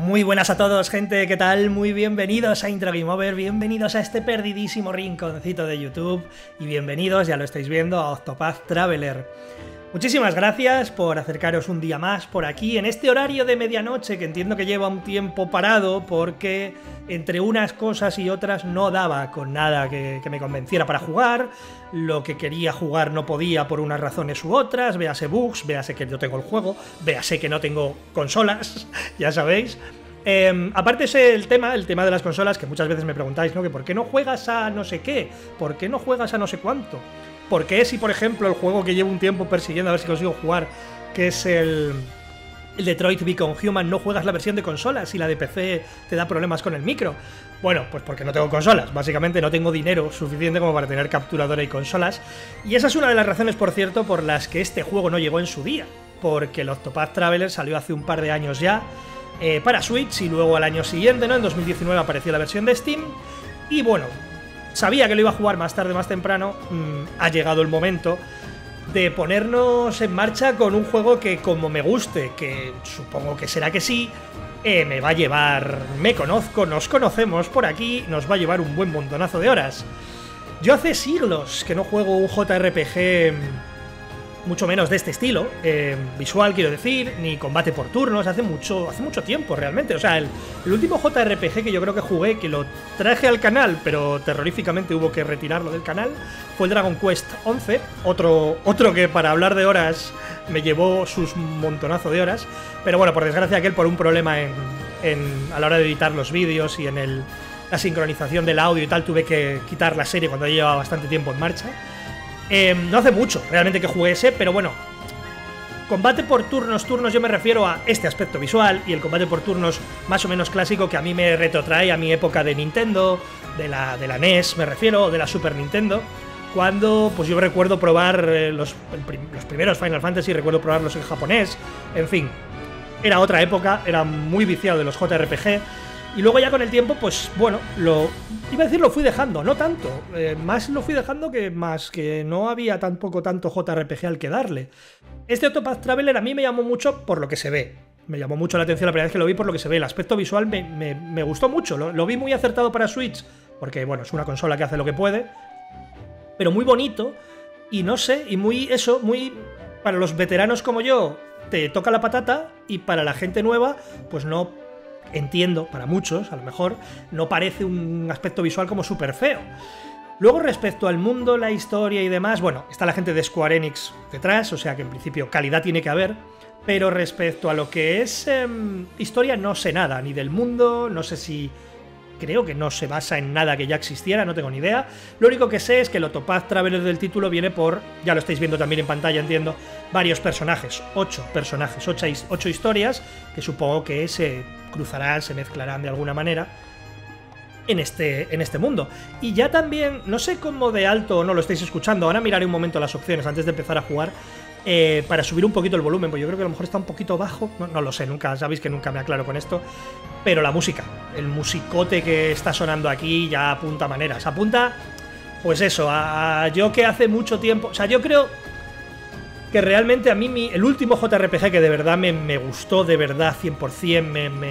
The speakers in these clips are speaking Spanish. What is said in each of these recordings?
Muy buenas a todos, gente, ¿qué tal? Muy bienvenidos a Intro Game Over, bienvenidos a este perdidísimo rinconcito de YouTube y bienvenidos, ya lo estáis viendo, a Octopath Traveler. Muchísimas gracias por acercaros un día más por aquí, en este horario de medianoche, que entiendo que lleva un tiempo parado porque entre unas cosas y otras no daba con nada que me convenciera para jugar, lo que quería jugar no podía por unas razones u otras, véase bugs, véase que no tengo el juego, véase que no tengo consolas, ya sabéis. Aparte es el tema de las consolas, que muchas veces me preguntáis, ¿no? Que ¿por qué no juegas a no sé qué? ¿Por qué no juegas a no sé cuánto? ¿Por qué si, por ejemplo, el juego que llevo un tiempo persiguiendo a ver si consigo jugar, que es el Detroit Become Human, no juegas la versión de consolas y la de PC te da problemas con el micro? Bueno, pues porque no tengo consolas, básicamente no tengo dinero suficiente como para tener capturadora y consolas, y esa es una de las razones, por cierto, por las que este juego no llegó en su día, porque el Octopath Traveler salió hace un par de años ya para Switch, y luego al año siguiente, ¿no? En 2019 apareció la versión de Steam, y bueno, sabía que lo iba a jugar más tarde, más temprano. Ha llegado el momento de ponernos en marcha con un juego que, como me guste, que supongo que será que sí, me va a llevar, me conozco, nos conocemos por aquí, nos va a llevar un buen montonazo de horas. Yo hace siglos que no juego un JRPG, mucho menos de este estilo, visual quiero decir, ni combate por turnos, hace mucho tiempo realmente. O sea, el último JRPG que yo creo que jugué, que lo traje al canal, pero terroríficamente hubo que retirarlo del canal, fue el Dragon Quest XI, otro que para hablar de horas me llevó sus montonazo de horas, pero bueno, por desgracia aquel por un problema a la hora de editar los vídeos y en la sincronización del audio y tal, tuve que quitar la serie cuando ya llevaba bastante tiempo en marcha. No hace mucho realmente que jugué ese, pero bueno, combate por turnos, yo me refiero a este aspecto visual y el combate por turnos más o menos clásico que a mí me retrotrae a mi época de Nintendo, de la NES me refiero, o de la Super Nintendo, cuando pues yo recuerdo probar los primeros Final Fantasy, recuerdo probarlos en japonés, en fin, era otra época, era muy viciado de los JRPG. Y luego ya con el tiempo, pues bueno, lo fui dejando, no tanto, más lo fui dejando que no había tampoco tanto JRPG al que darle. Este Octopath Traveler a mí me llamó mucho por lo que se ve, me llamó mucho la atención la primera vez que lo vi por lo que se ve, el aspecto visual me gustó mucho, lo vi muy acertado para Switch, porque bueno, es una consola que hace lo que puede, pero muy bonito, y no sé, y muy para los veteranos como yo, te toca la patata, y para la gente nueva, pues no. Entiendo, para muchos, a lo mejor, no parece un aspecto visual como súper feo. Luego, respecto al mundo, la historia y demás, bueno, está la gente de Square Enix detrás, o sea que en principio calidad tiene que haber, pero respecto a lo que es historia no sé nada, ni del mundo, no sé si. Creo que no se basa en nada que ya existiera, no tengo ni idea. Lo único que sé es que el Octopath Traveler del título viene por, ya lo estáis viendo también en pantalla, entiendo, varios personajes, 8 personajes, 8 historias, que supongo que se cruzarán, se mezclarán de alguna manera en este mundo. Y ya también, no sé cómo de alto no lo estáis escuchando, ahora miraré un momento las opciones antes de empezar a jugar, para subir un poquito el volumen, porque yo creo que a lo mejor está un poquito bajo, no lo sé, nunca, sabéis que nunca me aclaro con esto, pero la música, el musicote que está sonando aquí ya apunta maneras, apunta, pues eso, a yo que hace mucho tiempo, o sea, yo creo que realmente a mí el último JRPG que de verdad me gustó, de verdad 100%,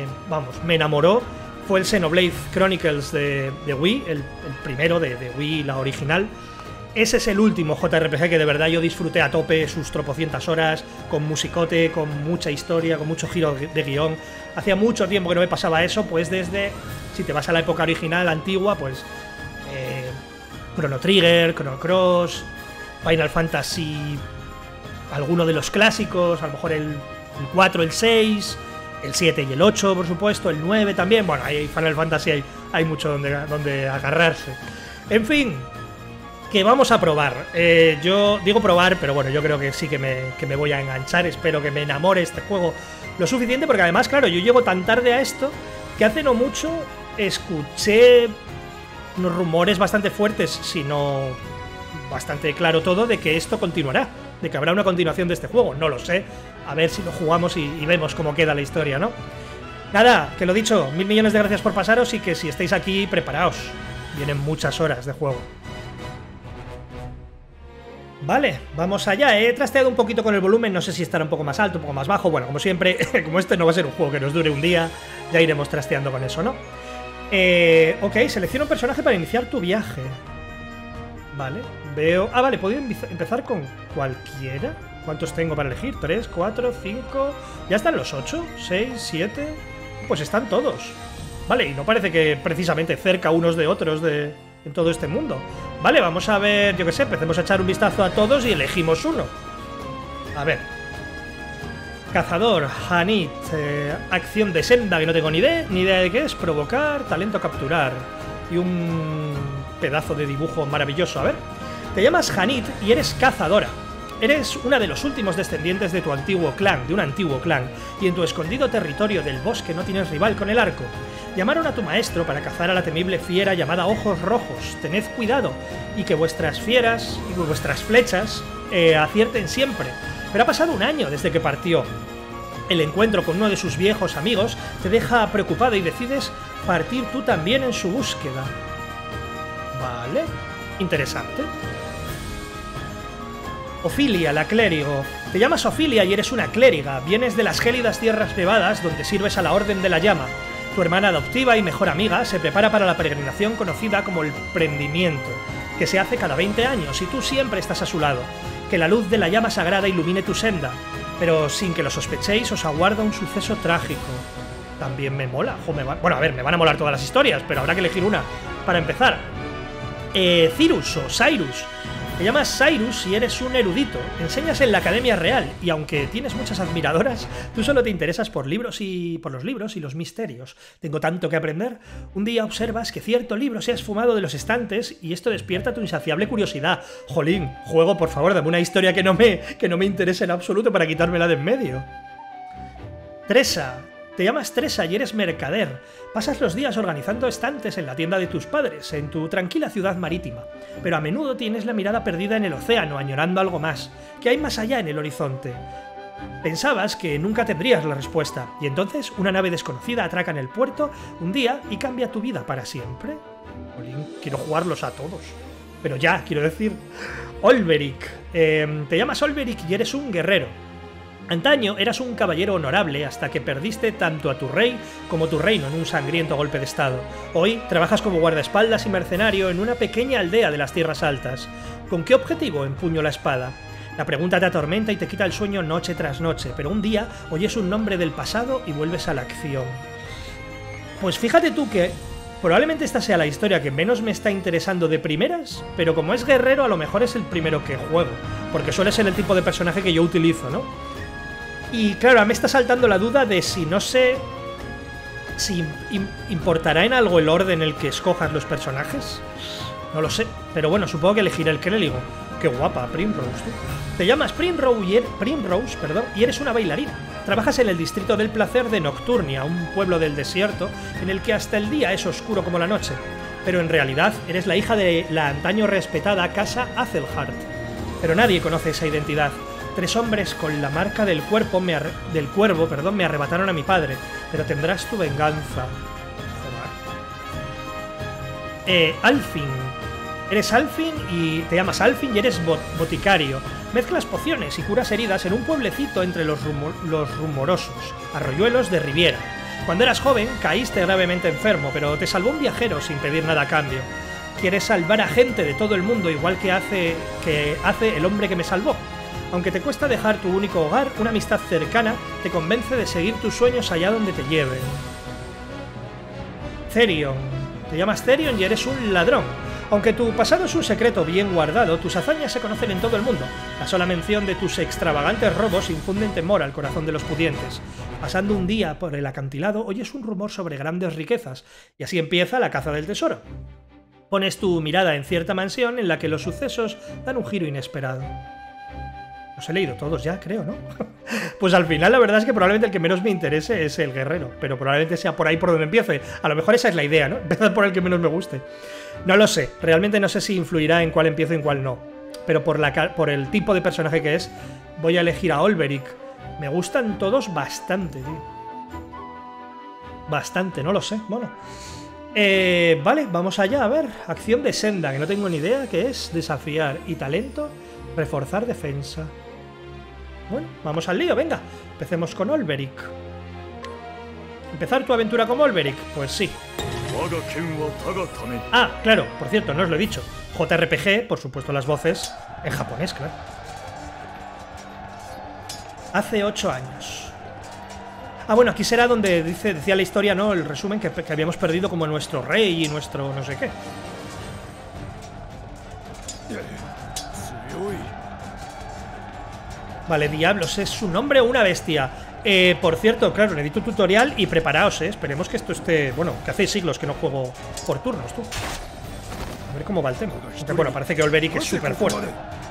me enamoró, fue el Xenoblade Chronicles de Wii, el primero de Wii, la original. Ese es el último JRPG que de verdad yo disfruté a tope, sus tropocientas horas, con musicote, con mucha historia, con mucho giro de guión. Hacía mucho tiempo que no me pasaba eso, pues desde, si te vas a la época original, antigua, pues Chrono Trigger, Chrono Cross, Final Fantasy, alguno de los clásicos, a lo mejor el 4, el 6, el 7 y el 8, por supuesto, el 9 también. Bueno, hay Final Fantasy, hay mucho donde agarrarse. En fin, que vamos a probar. Yo digo probar, pero bueno, yo creo que sí que me voy a enganchar. Espero que me enamore este juego lo suficiente, porque además, claro, yo llego tan tarde a esto que hace no mucho escuché unos rumores bastante fuertes, si no bastante claro todo, de que esto continuará, de que habrá una continuación de este juego. No lo sé, a ver si lo jugamos y vemos cómo queda la historia, ¿no? Nada, que lo dicho, 1000 millones de gracias por pasaros, y que si estáis aquí, preparaos. Vienen muchas horas de juego. Vale, vamos allá. He trasteado un poquito con el volumen, no sé si estará un poco más alto, un poco más bajo. Bueno, como siempre, como este no va a ser un juego que nos dure un día, ya iremos trasteando con eso, ¿no? Ok, selecciona un personaje para iniciar tu viaje. Vale, veo... Ah, vale, puedo empezar con cualquiera. ¿Cuántos tengo para elegir? 3, 4, 5... ¿Ya están los 8? ¿6, 7? Pues están todos. Vale, y no parece que precisamente cerca unos de otros en todo este mundo. Vale, vamos a ver, yo qué sé, empecemos a echar un vistazo a todos y elegimos uno. A ver. Cazador, Hanit, acción de senda, que no tengo ni idea de qué es, provocar, talento capturar. Y un pedazo de dibujo maravilloso. A ver, te llamas Hanit y eres cazadora. Eres una de los últimos descendientes de tu antiguo clan, de un antiguo clan, y en tu escondido territorio del bosque no tienes rival con el arco. Llamaron a tu maestro para cazar a la temible fiera llamada Ojos Rojos. Tened cuidado, y que vuestras fieras y vuestras flechas acierten siempre. Pero ha pasado un año desde que partió. El encuentro con uno de sus viejos amigos te deja preocupado y decides partir tú también en su búsqueda. Vale, interesante. Ofilia, la clérigo. Te llamas Ofilia y eres una clériga. Vienes de las gélidas tierras nevadas donde sirves a la Orden de la Llama. Tu hermana adoptiva y mejor amiga se prepara para la peregrinación conocida como el Prendimiento, que se hace cada 20 años y tú siempre estás a su lado. Que la luz de la llama sagrada ilumine tu senda, pero sin que lo sospechéis os aguarda un suceso trágico. También me mola. Bueno, a ver, me van a molar todas las historias, pero habrá que elegir una. Para empezar, Cyrus o Cyrus. Te llamas Cyrus y eres un erudito. Enseñas en la Academia Real y aunque tienes muchas admiradoras, tú solo te interesas por los libros y los misterios. Tengo tanto que aprender. Un día observas que cierto libro se ha esfumado de los estantes y esto despierta tu insaciable curiosidad. Jolín, juego, por favor, dame una historia que no me interese en absoluto para quitármela de en medio. Tresa. Te llamas Tresa y eres mercader. Pasas los días organizando estantes en la tienda de tus padres, en tu tranquila ciudad marítima. Pero a menudo tienes la mirada perdida en el océano, añorando algo más. ¿Qué hay más allá en el horizonte? Pensabas que nunca tendrías la respuesta, y entonces una nave desconocida atraca en el puerto un día y cambia tu vida para siempre. Jolín, quiero jugarlos a todos. Pero ya, quiero decir... Olberic. Te llamas Olberic y eres un guerrero. Antaño eras un caballero honorable hasta que perdiste tanto a tu rey como tu reino en un sangriento golpe de estado. Hoy trabajas como guardaespaldas y mercenario en una pequeña aldea de las Tierras Altas. ¿Con qué objetivo empuño la espada? La pregunta te atormenta y te quita el sueño noche tras noche, pero un día oyes un nombre del pasado y vuelves a la acción. Pues fíjate tú que probablemente esta sea la historia que menos me está interesando de primeras, pero como es guerrero a lo mejor es el primero que juego, porque suele ser el tipo de personaje que yo utilizo, ¿no? Y claro, me está saltando la duda de si no sé si importará en algo el orden en el que escojas los personajes. No lo sé, pero bueno, supongo que elegiré el clérigo. Qué guapa, Primrose, tú. Te llamas Primrose, y eres una bailarina. Trabajas en el distrito del placer de Nocturnia, un pueblo del desierto en el que hasta el día es oscuro como la noche. Pero en realidad eres la hija de la antaño respetada casa Azelhart. Pero nadie conoce esa identidad. 3 hombres con la marca del cuervo me arrebataron a mi padre, pero tendrás tu venganza. Alfin. Eres Alfin y te llamas Alfin y eres boticario. Mezclas pociones y curas heridas en un pueblecito entre los rumorosos arroyuelos de Riviera. Cuando eras joven caíste gravemente enfermo, pero te salvó un viajero sin pedir nada a cambio. Quieres salvar a gente de todo el mundo igual que hace el hombre que me salvó. Aunque te cuesta dejar tu único hogar, una amistad cercana te convence de seguir tus sueños allá donde te lleven. Therion. Te llamas Therion y eres un ladrón. Aunque tu pasado es un secreto bien guardado, tus hazañas se conocen en todo el mundo. La sola mención de tus extravagantes robos infunden temor al corazón de los pudientes. Pasando un día por el acantilado, oyes un rumor sobre grandes riquezas, y así empieza la caza del tesoro. Pones tu mirada en cierta mansión en la que los sucesos dan un giro inesperado. Los he leído todos ya, creo, ¿no? Pues al final la verdad es que probablemente el que menos me interese es el guerrero, pero probablemente sea por ahí por donde empiece. A lo mejor esa es la idea, ¿no? Empezar por el que menos me guste. No lo sé, realmente no sé si influirá en cuál empiezo y en cuál no. Pero por el tipo de personaje que es, voy a elegir a Olberic. Me gustan todos bastante, tío. Bastante, no lo sé, bueno. Vale, vamos allá, a ver. Acción de senda, que no tengo ni idea qué es. Desafiar y talento. Reforzar defensa. Bueno, vamos al lío, venga. Empecemos con Olberic. ¿Empezar tu aventura como Olberic? Pues sí. Ah, claro, por cierto, no os lo he dicho. JRPG, por supuesto las voces en japonés, claro. Hace 8 años. Ah, bueno, aquí será donde decía la historia, ¿no? El resumen, que habíamos perdido como nuestro rey y nuestro no sé qué. Vale, Diablos, ¿es su nombre o una bestia? Por cierto, claro, necesito tutorial y preparaos, Esperemos que esto esté... Bueno, que hace siglos que no juego por turnos, tú. A ver cómo va el tema. Aunque, bueno, parece que Olberic es súper fuerte.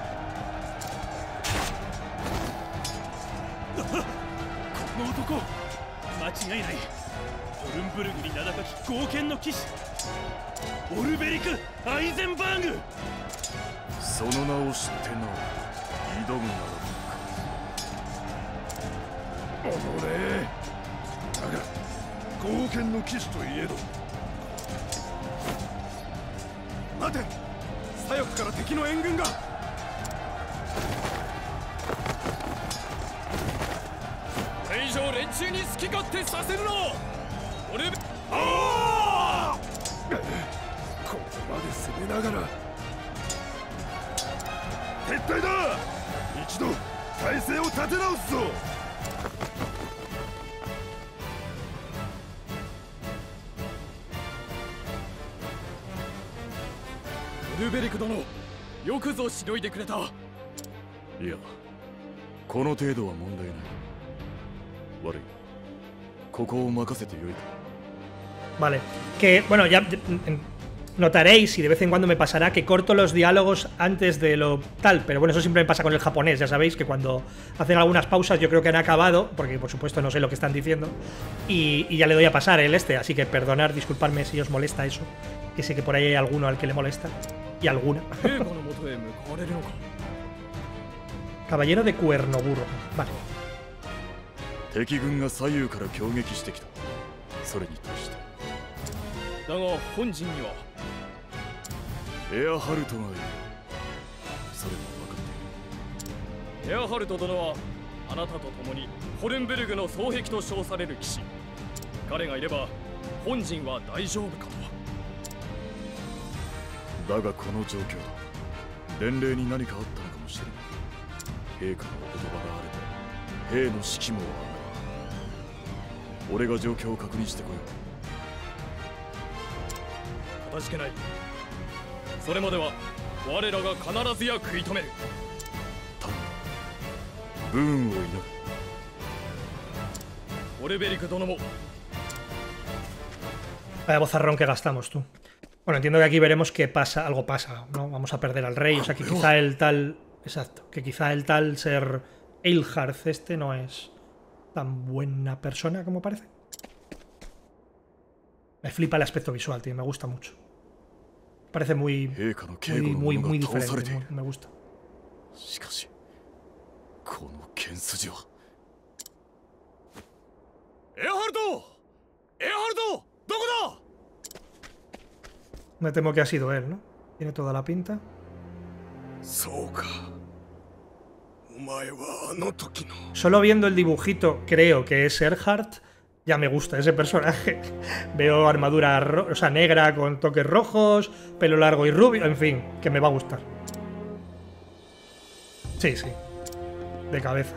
Vale, que bueno, ya notaréis y de vez en cuando me pasará que corto los diálogos antes de lo tal, pero bueno, eso siempre me pasa con el japonés, ya sabéis que cuando hacen algunas pausas yo creo que han acabado, porque por supuesto no sé lo que están diciendo, y ya le doy a pasar el así que perdonad, disculpadme si os molesta eso, que sé que por ahí hay alguno al que le molesta, y alguna. Caballero de Cuerno Burro, vale. Vaya bozarrón que gastamos, tú. Bueno, entiendo que aquí veremos que pasa, algo pasa, ¿no? Vamos a perder al rey, o sea que quizá el tal... Exacto, que quizá el tal ser Eilhart no es tan buena persona como parece. Me flipa el aspecto visual, tío, me gusta mucho. Parece muy diferente, me gusta. Me temo que ha sido él, ¿no? Tiene toda la pinta. Solo viendo el dibujito, creo que es Eilhart. Ya me gusta ese personaje. Veo armadura negra con toques rojos, pelo largo y rubio, en fin, que me va a gustar. Sí, sí. De cabeza.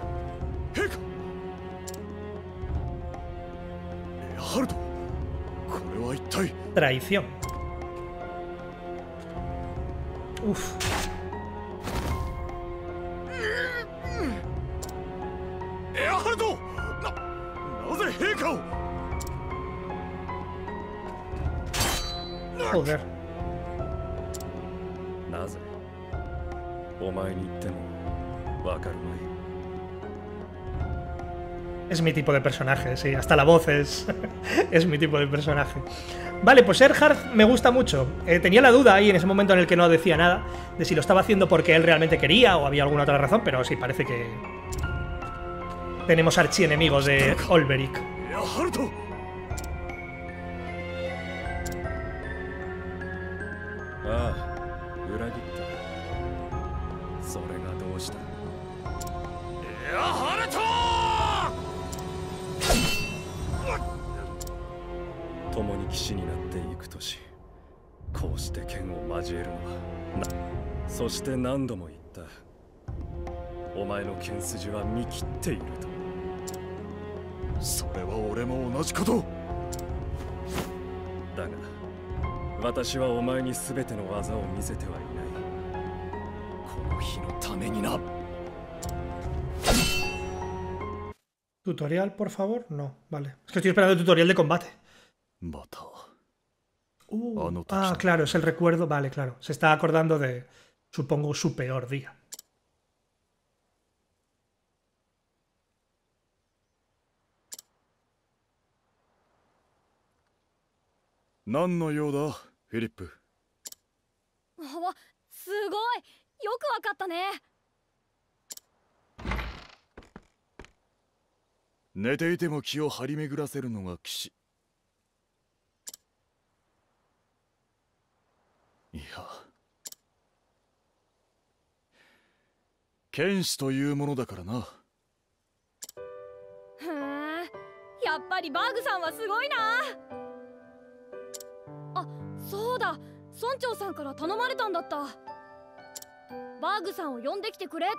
Traición. Uf. Joder. Es mi tipo de personaje, sí, hasta la voz es mi tipo de personaje. Vale, pues Eilhart me gusta mucho. Tenía la duda ahí en ese momento en el que no decía nada de si lo estaba haciendo porque él realmente quería o había alguna otra razón, pero sí, parece que tenemos archienemigos de Olberic. それがどうした。 エアハルト共に騎士になっていく年、こうして剣を交えるのはそして何度も言った。お前の剣筋は見切っていると。 それは俺も同じこと。 だが私はお前に全ての技を見せてはいない。この日のためにな。 ¿Tutorial, por favor? No, vale. Es que estoy esperando el tutorial de combate. Ah, claro, es el recuerdo. Vale, claro. Se está acordando de, supongo, su peor día. ¿Nan no yo da, Philip? すごい、よくわかったね。 寝ていても気を張り巡らせるのが騎士。いや、剣士というものだからな。 へえ、やっぱりバーグさんはすごいな。あ、そうだ、村長さんから頼まれたんだった。バーグさんを呼んできてくれって、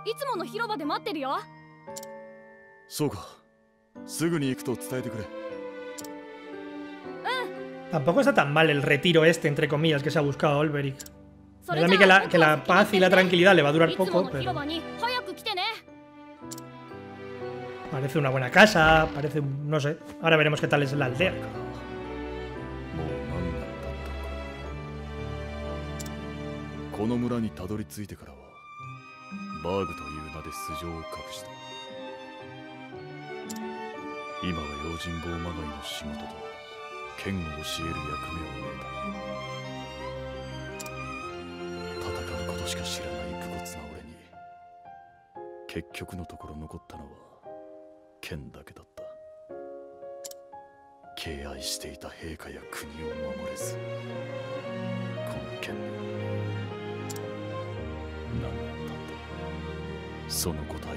いつもの広場で待ってるよ。 そうか、すぐに行くと伝えてくれ。 Tampoco está tan mal el retiro este, entre comillas, que se ha buscado Olberic. Me da a mí que la paz y la tranquilidad le va a durar poco, pero... Parece una buena casa, parece... no sé. Ahora veremos qué tal es la aldea. この村にたどり着いてからはバーグという名で素性を隠した。今は用心棒まがいの仕事と剣を教える役目を終えた。戦うことしか知らない武骨な俺に結局のところ残ったのは剣だけだった。敬愛していた陛下や国を守れず、この剣何年経ったその答えは出ない。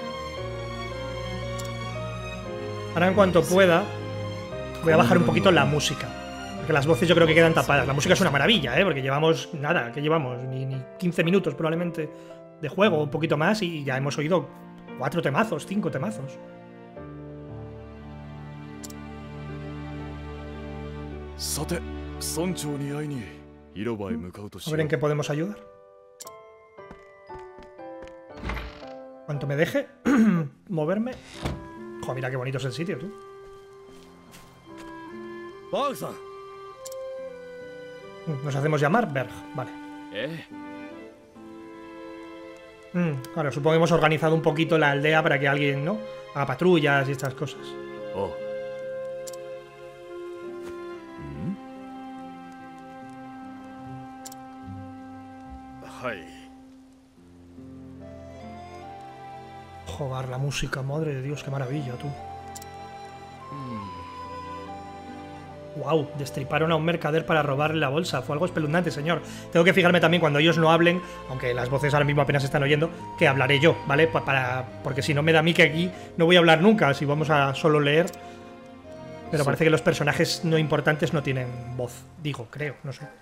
Ahora en cuanto pueda voy a bajar un poquito la música, porque las voces yo creo que quedan tapadas. La música es una maravilla, porque llevamos nada, que llevamos ni 15 minutos probablemente de juego, un poquito más, y ya hemos oído 4 temazos, 5 temazos. A ver en qué podemos ayudar. Cuanto me deje moverme. Joder, mira qué bonito es el sitio, tú. Nos hacemos llamar Berg, vale. Claro, supongo que hemos organizado un poquito la aldea para que alguien, ¿no?, haga patrullas y estas cosas. Joder, la música, madre de Dios, qué maravilla, tú. Wow, destriparon a un mercader para robarle la bolsa. Fue algo espeluznante, señor. Tengo que fijarme también cuando ellos no hablen, aunque las voces ahora mismo apenas están oyendo, que hablaré yo, ¿vale? Porque si no me da a mí que aquí no voy a hablar nunca, si vamos a solo leer. Pero parece que los personajes no importantes no tienen voz. Digo, creo, no sé.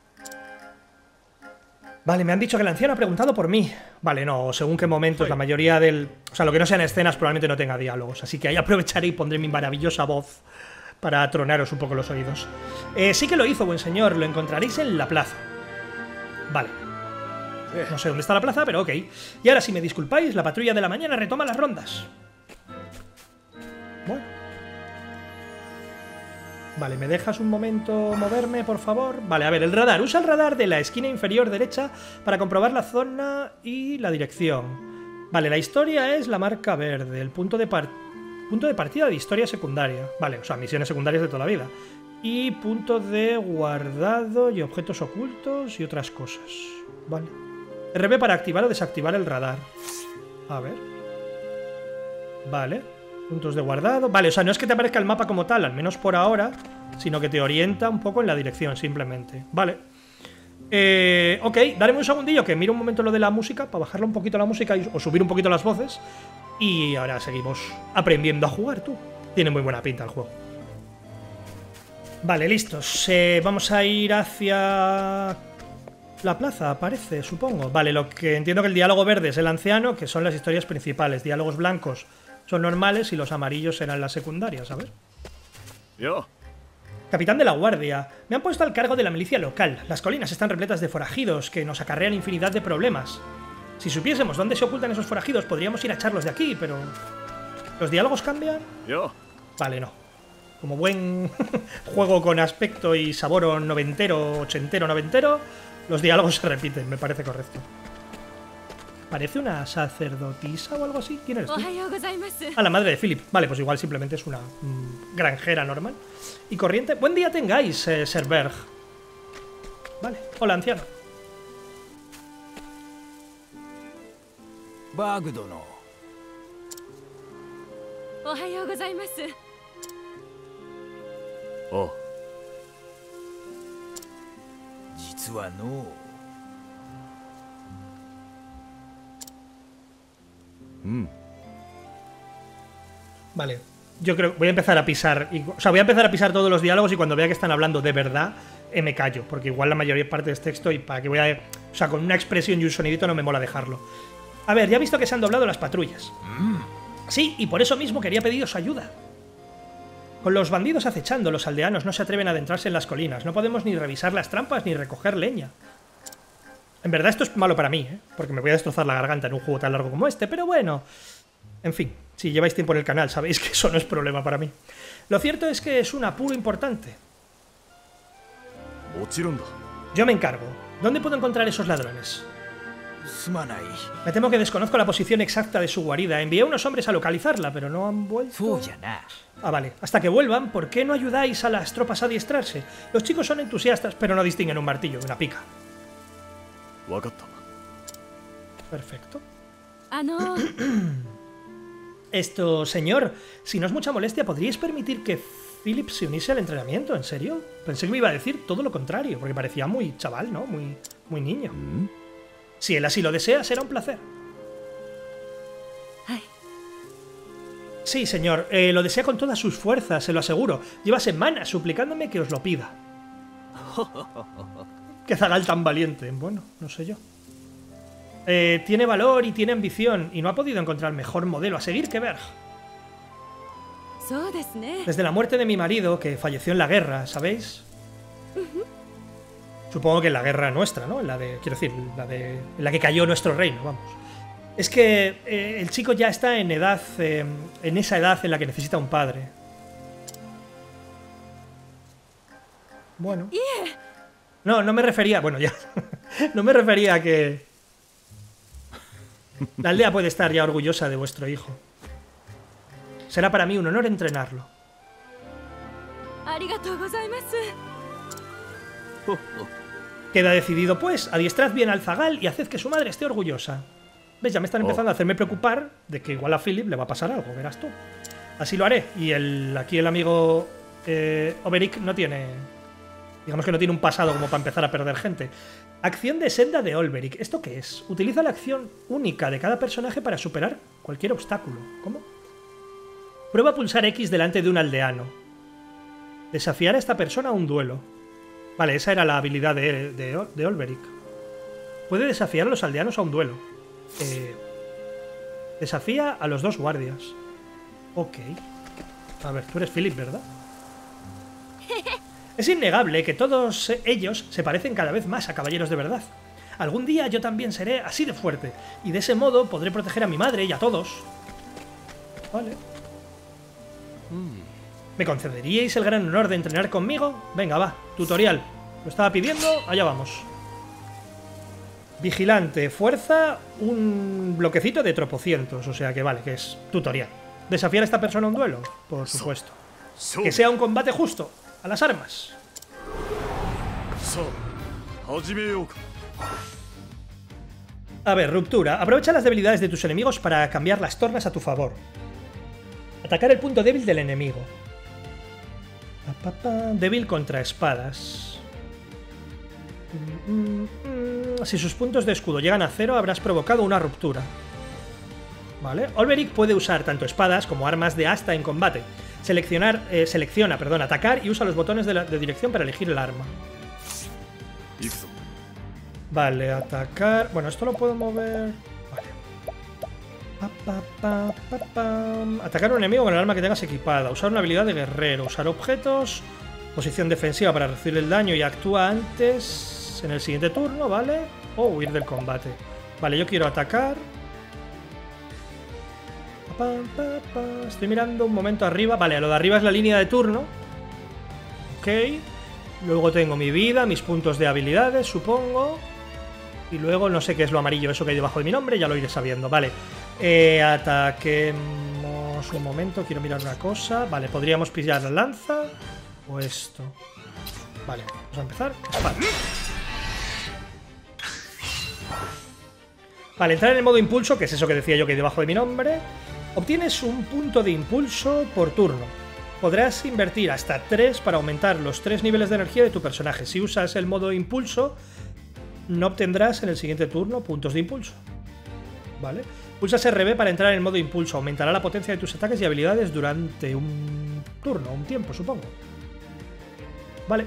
Vale, me han dicho que el anciano ha preguntado por mí. Vale, no, según qué momentos, la mayoría del... O sea, lo que no sean escenas probablemente no tenga diálogos. Así que ahí aprovecharé y pondré mi maravillosa voz para tronaros un poco los oídos. Sí que lo hizo, buen señor. Lo encontraréis en la plaza. Vale. No sé dónde está la plaza, pero ok. Y ahora, si me disculpáis, la patrulla de la mañana retoma las rondas. Bueno. Vale, ¿me dejas un momento moverme, por favor? Vale, a ver, el radar. Usa el radar de la esquina inferior derecha para comprobar la zona y la dirección. Vale, la historia es la marca verde. El punto de partida de historia secundaria. Vale, o sea, misiones secundarias de toda la vida. Y punto de guardado y objetos ocultos y otras cosas. Vale. RB para activar o desactivar el radar. A ver. Vale. Puntos de guardado. Vale, o sea, no es que te aparezca el mapa como tal, al menos por ahora, sino que te orienta un poco en la dirección, simplemente. Vale. Ok, daremos un segundillo que miro un momento lo de la música, para bajarle un poquito la música o subir un poquito las voces. Y ahora seguimos aprendiendo a jugar, tú. Tiene muy buena pinta el juego. Vale, listos. Vamos a ir hacia la plaza, parece, supongo. Vale, lo que entiendo que el diálogo verde es el anciano, que son las historias principales. Diálogos blancos son normales y los amarillos serán las secundarias, a ver. Yo. Capitán de la guardia. Me han puesto al cargo de la milicia local. Las colinas están repletas de forajidos que nos acarrean infinidad de problemas. Si supiésemos dónde se ocultan esos forajidos, podríamos ir a echarlos de aquí, pero... ¿Los diálogos cambian? Yo. Vale, no. Como buen juego con aspecto y sabor noventero, ochentero, noventero, los diálogos se repiten, me parece correcto. ¿Parece una sacerdotisa o algo así? ¿Quién eres tú? Ah, la madre de Philip. Vale, pues igual simplemente es una granjera normal. Y corriente. Buen día tengáis, Sir Berg. Vale, hola, anciano. Bagdono. Oh. 実はの Vale, yo creo que voy a empezar a pisar. O sea, voy a empezar a pisar todos los diálogos y cuando vea que están hablando de verdad, me callo. Porque igual la mayoría parte es texto y para que voy a. O sea, con una expresión y un sonidito no me mola dejarlo. A ver, ya he visto que se han doblado las patrullas. Sí, y por eso mismo quería pediros ayuda. Con los bandidos acechando, los aldeanos no se atreven a adentrarse en las colinas. No podemos ni revisar las trampas ni recoger leña. En verdad esto es malo para mí, ¿eh? Porque me voy a destrozar la garganta en un juego tan largo como este, pero bueno. En fin, si lleváis tiempo en el canal sabéis que eso no es problema para mí. Lo cierto es que es un apuro importante. Yo me encargo. ¿Dónde puedo encontrar esos ladrones? Me temo que desconozco la posición exacta de su guarida. Envié unos hombres a localizarla, pero no han vuelto. Ah, vale. Hasta que vuelvan, ¿por qué no ayudáis a las tropas a adiestrarse? Los chicos son entusiastas, pero no distinguen un martillo de una pica. Perfecto. Esto, señor, si no es mucha molestia, ¿podríais permitir que Philip se uniese al entrenamiento? ¿En serio? Pensé que me iba a decir todo lo contrario, porque parecía muy chaval, ¿no? Muy niño. Si él así lo desea, será un placer. Sí, señor, lo desea con todas sus fuerzas, se lo aseguro. Lleva semanas suplicándome que os lo pida. Qué zagal tan valiente. Bueno, no sé yo. Tiene valor y tiene ambición, y no ha podido encontrar mejor modelo a seguir que Berg. Desde la muerte de mi marido, que falleció en la guerra, ¿sabéis? Supongo que en la guerra nuestra, ¿no? En la de, quiero decir, en la que cayó nuestro reino, vamos. Es que el chico ya está en edad, en esa edad en la que necesita un padre. Bueno. No me refería, bueno, ya. No me refería a que la aldea puede estar ya orgullosa de vuestro hijo. Será para mí un honor entrenarlo. Queda decidido, pues, adiestrad bien al zagal y haced que su madre esté orgullosa. ¿Ves? Ya me están empezando a hacerme preocupar de que igual a Philip le va a pasar algo, verás tú. Así lo haré. Y aquí el amigo Oberic no tiene... Digamos que no tiene un pasado como para empezar a perder gente. Acción de senda de Olberic. ¿Esto qué es? Utiliza la acción única de cada personaje para superar cualquier obstáculo. ¿Cómo? Prueba a pulsar X delante de un aldeano. Desafiar a esta persona a un duelo. Vale, esa era la habilidad de Olberic. Puede desafiar a los aldeanos a un duelo. Desafía a los dos guardias. Ok. A ver, tú eres Philip, ¿verdad? Es innegable que todos ellos se parecen cada vez más a caballeros de verdad. Algún día yo también seré así de fuerte, y de ese modo podré proteger a mi madre y a todos. Vale. ¿Me concederíais el gran honor de entrenar conmigo? Venga, va, tutorial. Lo estaba pidiendo, allá vamos. Vigilante, fuerza, un bloquecito de tropocientos, o sea que vale, que es tutorial. ¿Desafiar a esta persona a un duelo? Por supuesto. Que sea un combate justo. A las armas. A ver, ruptura. Aprovecha las debilidades de tus enemigos para cambiar las tornas a tu favor. Atacar el punto débil del enemigo. Débil contra espadas. Si sus puntos de escudo llegan a 0, habrás provocado una ruptura. Vale. Olberic puede usar tanto espadas como armas de asta en combate. Selecciona, atacar y usa los botones de dirección para elegir el arma. Vale, atacar... Bueno, esto lo puedo mover... Vale. Atacar a un enemigo con el arma que tengas equipada. Usar una habilidad de guerrero. Usar objetos. Posición defensiva para recibir el daño y actúa antes en el siguiente turno, ¿vale? O huir del combate. Vale, yo quiero atacar. Estoy mirando un momento arriba. Vale, lo de arriba es la línea de turno. Ok. Luego tengo mi vida, mis puntos de habilidades, supongo. Y luego no sé qué es lo amarillo, eso que hay debajo de mi nombre, ya lo iré sabiendo. Vale. Ataquemos un momento, quiero mirar una cosa. Vale, podríamos pillar la lanza o esto. Vale, vamos a empezar. Espada. Vale, entrar en el modo impulso, que es eso que decía yo que hay debajo de mi nombre. Obtienes un punto de impulso por turno. Podrás invertir hasta 3 para aumentar los 3 niveles de energía de tu personaje. Si usas el modo impulso, no obtendrás en el siguiente turno puntos de impulso. Vale. Pulsas RB para entrar en el modo impulso. Aumentará la potencia de tus ataques y habilidades durante un turno, un tiempo, supongo. Vale.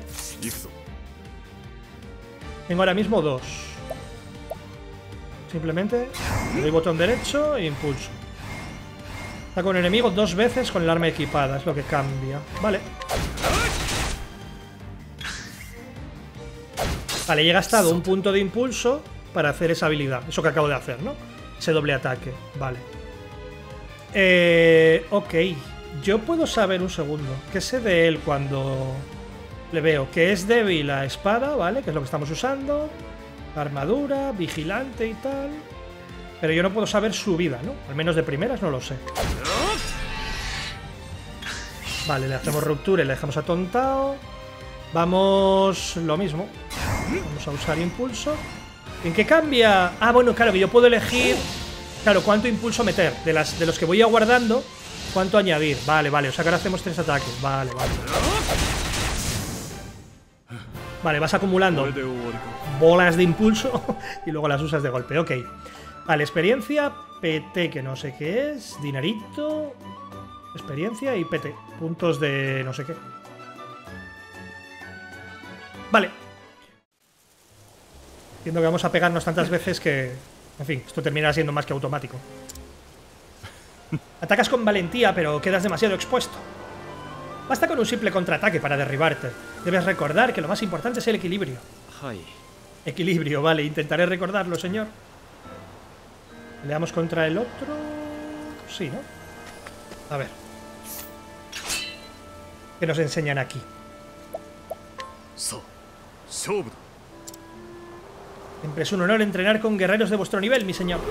Tengo ahora mismo 2. Simplemente le doy botón derecho e impulso. Ataco a un enemigo 2 veces con el arma equipada, es lo que cambia. Vale. Vale, he gastado un punto de impulso para hacer esa habilidad. Eso que acabo de hacer, ¿no? Ese doble ataque. Vale. Ok. Yo puedo saber un segundo. ¿Qué sé de él cuando le veo? Que es débil la espada, ¿vale? Que es lo que estamos usando. Armadura, vigilante y tal. Pero yo no puedo saber su vida, ¿no? Al menos de primeras no lo sé. Vale, le hacemos ruptura y le dejamos atontado. Vamos... lo mismo. Vamos a usar impulso. ¿En qué cambia? Ah, bueno, claro, que yo puedo elegir... Claro, cuánto impulso meter. De los que voy aguardando, cuánto añadir. Vale, vale, o sea que ahora hacemos 3 ataques. Vale, vale. Vale, vas acumulando bolas de impulso y luego las usas de golpe. Ok. Vale, experiencia, PT, que no sé qué es. Dinerito. Experiencia y PT. Puntos de no sé qué. Vale. Entiendo que vamos a pegarnos tantas veces que... En fin, esto terminará siendo más que automático. Atacas con valentía, pero quedas demasiado expuesto. Basta con un simple contraataque para derribarte. Debes recordar que lo más importante es el equilibrio. Equilibrio, vale, intentaré recordarlo, señor. ¿Peleamos contra el otro? Sí, ¿no? A ver. ¿Qué nos enseñan aquí? Siempre es un honor entrenar con guerreros de vuestro nivel, mi señor.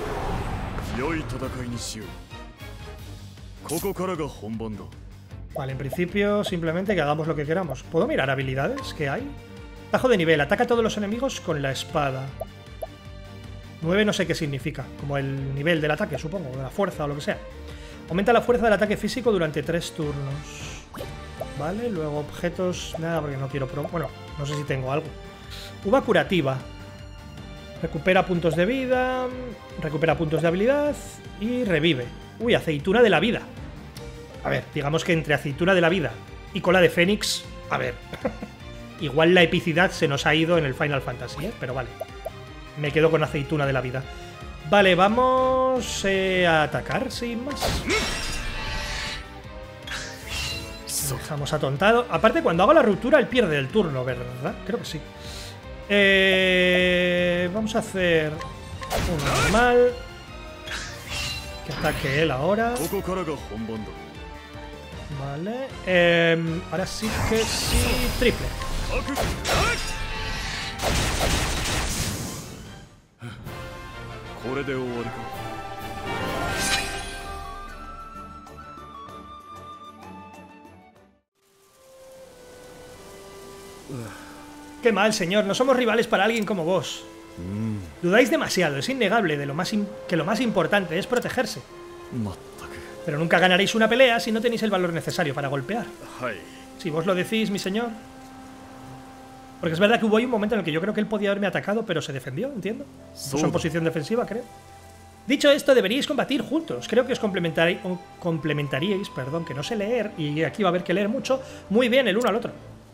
Vale, en principio simplemente que hagamos lo que queramos. ¿Puedo mirar habilidades que hay? Tajo de nivel. Ataca a todos los enemigos con la espada. 9 no sé qué significa. Como el nivel del ataque, supongo. De la fuerza o lo que sea. Aumenta la fuerza del ataque físico durante 3 turnos. Vale, luego objetos... Nada, porque no quiero... Bueno, no sé si tengo algo. Uva curativa. Recupera puntos de vida. Recupera puntos de habilidad. Y revive. Uy, aceituna de la vida. A ver, digamos que entre aceituna de la vida y cola de Fénix... A ver... Igual la epicidad se nos ha ido en el Final Fantasy, ¿eh? Pero vale. Me quedo con aceituna de la vida. Vale, vamos a atacar sin más. Dejamos atontado. Aparte, cuando hago la ruptura, él pierde el turno, ¿verdad? Creo que sí. Vamos a hacer un normal. Que ataque él ahora. Vale. Ahora sí que sí. Triple. Qué mal, señor. No somos rivales para alguien como vos. Dudáis demasiado. Es innegable de que lo más importante es protegerse. Pero nunca ganaréis una pelea si no tenéis el valor necesario para golpear. Si vos lo decís, mi señor. Porque es verdad que hubo ahí un momento en el que yo creo que él podía haberme atacado, pero se defendió, entiendo. Puso en posición defensiva, creo. Dicho esto, deberíais combatir juntos. Creo que os complementaríais, perdón, que no sé leer, y aquí va a haber que leer mucho, muy bien el uno al otro.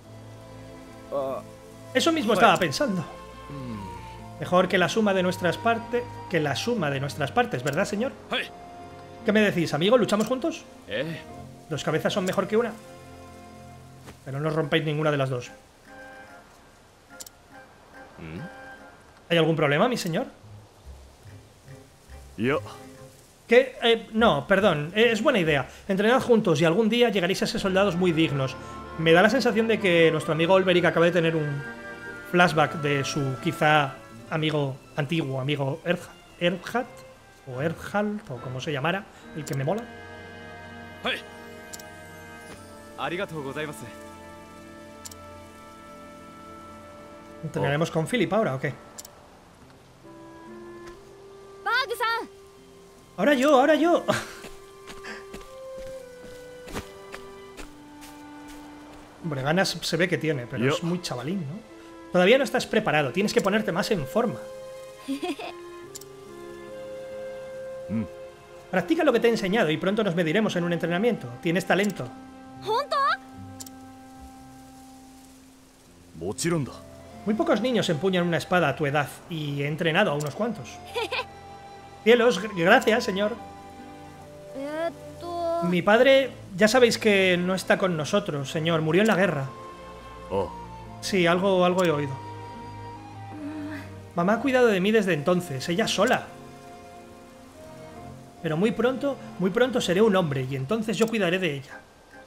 Eso mismo estaba pensando. Mejor que la suma de nuestras partes, ¿verdad, señor? ¿Qué me decís, amigo? ¿Luchamos juntos? Dos cabezas son mejor que una. Pero no os rompáis ninguna de las dos. ¿Hay algún problema, mi señor? Yo. ¿Qué? No, perdón, es buena idea. Entrenad juntos y algún día llegaréis a ser soldados muy dignos. Me da la sensación de que nuestro amigo Olberic acaba de tener un flashback de su quizá amigo antiguo, amigo Erdhat o Erdhalt o como se llamara, el que me mola. ¿Entrenaremos con Philip ahora o qué? Bug-san. Ahora yo. Hombre, ganas se ve que tiene, pero es muy chavalín, ¿no? Todavía no estás preparado, tienes que ponerte más en forma. Practica lo que te he enseñado y pronto nos mediremos en un entrenamiento. Tienes talento. Muy pocos niños empuñan una espada a tu edad y he entrenado a unos cuantos. Cielos, gracias, señor. Mi padre, ya sabéis que no está con nosotros, señor. Murió en la guerra. Sí, algo he oído. Mamá ha cuidado de mí desde entonces, ella sola. Pero muy pronto seré un hombre y entonces yo cuidaré de ella.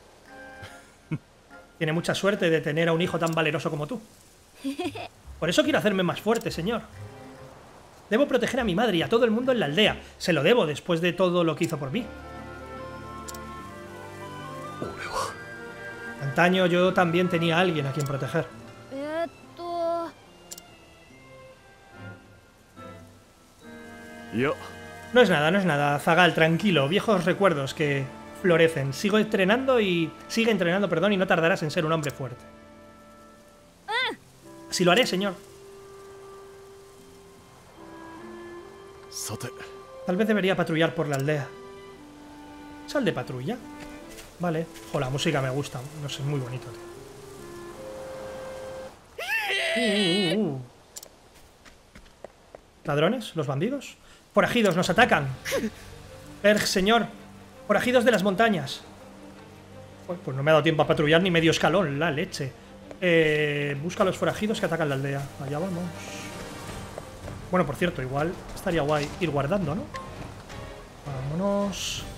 Tiene mucha suerte de tener a un hijo tan valeroso como tú. Por eso quiero hacerme más fuerte, señor. Debo proteger a mi madre y a todo el mundo en la aldea. Se lo debo después de todo lo que hizo por mí. Antaño yo también tenía a alguien a quien proteger. No es nada, Zagal, tranquilo. Viejos recuerdos que florecen. Sigue entrenando, y no tardarás en ser un hombre fuerte. Así lo haré, señor. Tal vez debería patrullar por la aldea. ¿Sal de patrulla? Vale. Jo, la música me gusta. No sé, es muy bonito, tío. ¿Ladrones? ¿Los bandidos? ¡Forajidos! ¡Nos atacan! Erg, señor. ¡Forajidos de las montañas! Pues no me ha dado tiempo a patrullar ni medio escalón. La leche. Busca a los forajidos que atacan la aldea. Allá vamos. Bueno, por cierto, igual estaría guay ir guardando, ¿no? Vámonos.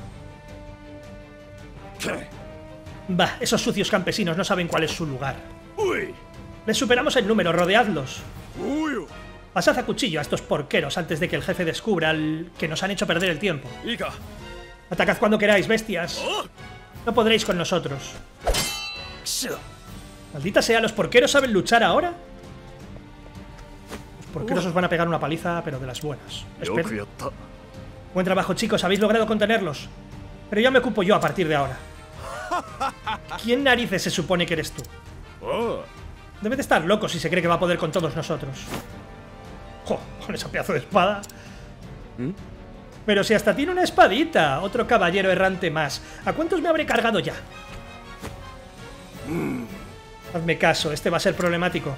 Bah, esos sucios campesinos no saben cuál es su lugar. Les superamos el número, rodeadlos. Pasad a cuchillo a estos porqueros antes de que el jefe descubra que nos han hecho perder el tiempo. Atacad cuando queráis, bestias. No podréis con nosotros. Maldita sea, ¿los porqueros saben luchar ahora? Los porqueros os van a pegar una paliza, pero de las buenas. Espero. Buen trabajo, chicos, habéis logrado contenerlos. Pero ya me ocupo yo a partir de ahora. ¿Quién narices se supone que eres tú? Debe de estar loco si se cree que va a poder con todos nosotros. ¡Jo! Con esa pedazo de espada. Pero si hasta tiene una espadita. Otro caballero errante más. ¿A cuántos me habré cargado ya? Hazme caso, este va a ser problemático.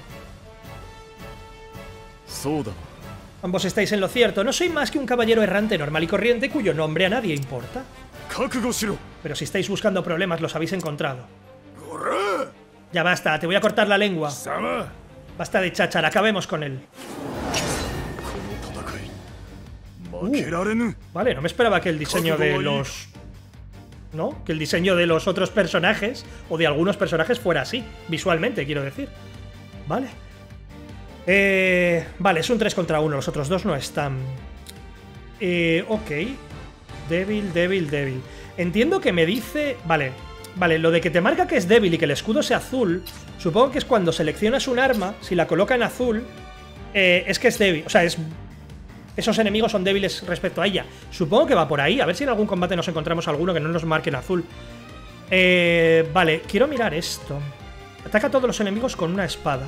Ambos estáis en lo cierto. No soy más que un caballero errante normal y corriente cuyo nombre a nadie importa. Pero si estáis buscando problemas, los habéis encontrado. Ya basta, te voy a cortar la lengua. Basta de cháchara, acabemos con él. Vale, no me esperaba que el diseño de los... ¿no? Que el diseño de los otros personajes, o de algunos personajes, fuera así, visualmente, quiero decir. Vale. Vale, es un 3 contra 1, los otros dos no están. Ok. Débil. Entiendo que me dice... Vale, lo de que te marca que es débil y que el escudo sea azul, supongo que es cuando seleccionas un arma, si la coloca en azul, es que es débil. O sea, esos enemigos son débiles respecto a ella. Supongo que va por ahí. A ver si en algún combate nos encontramos alguno que no nos marque en azul. Vale, quiero mirar esto. Ataca a todos los enemigos con una espada.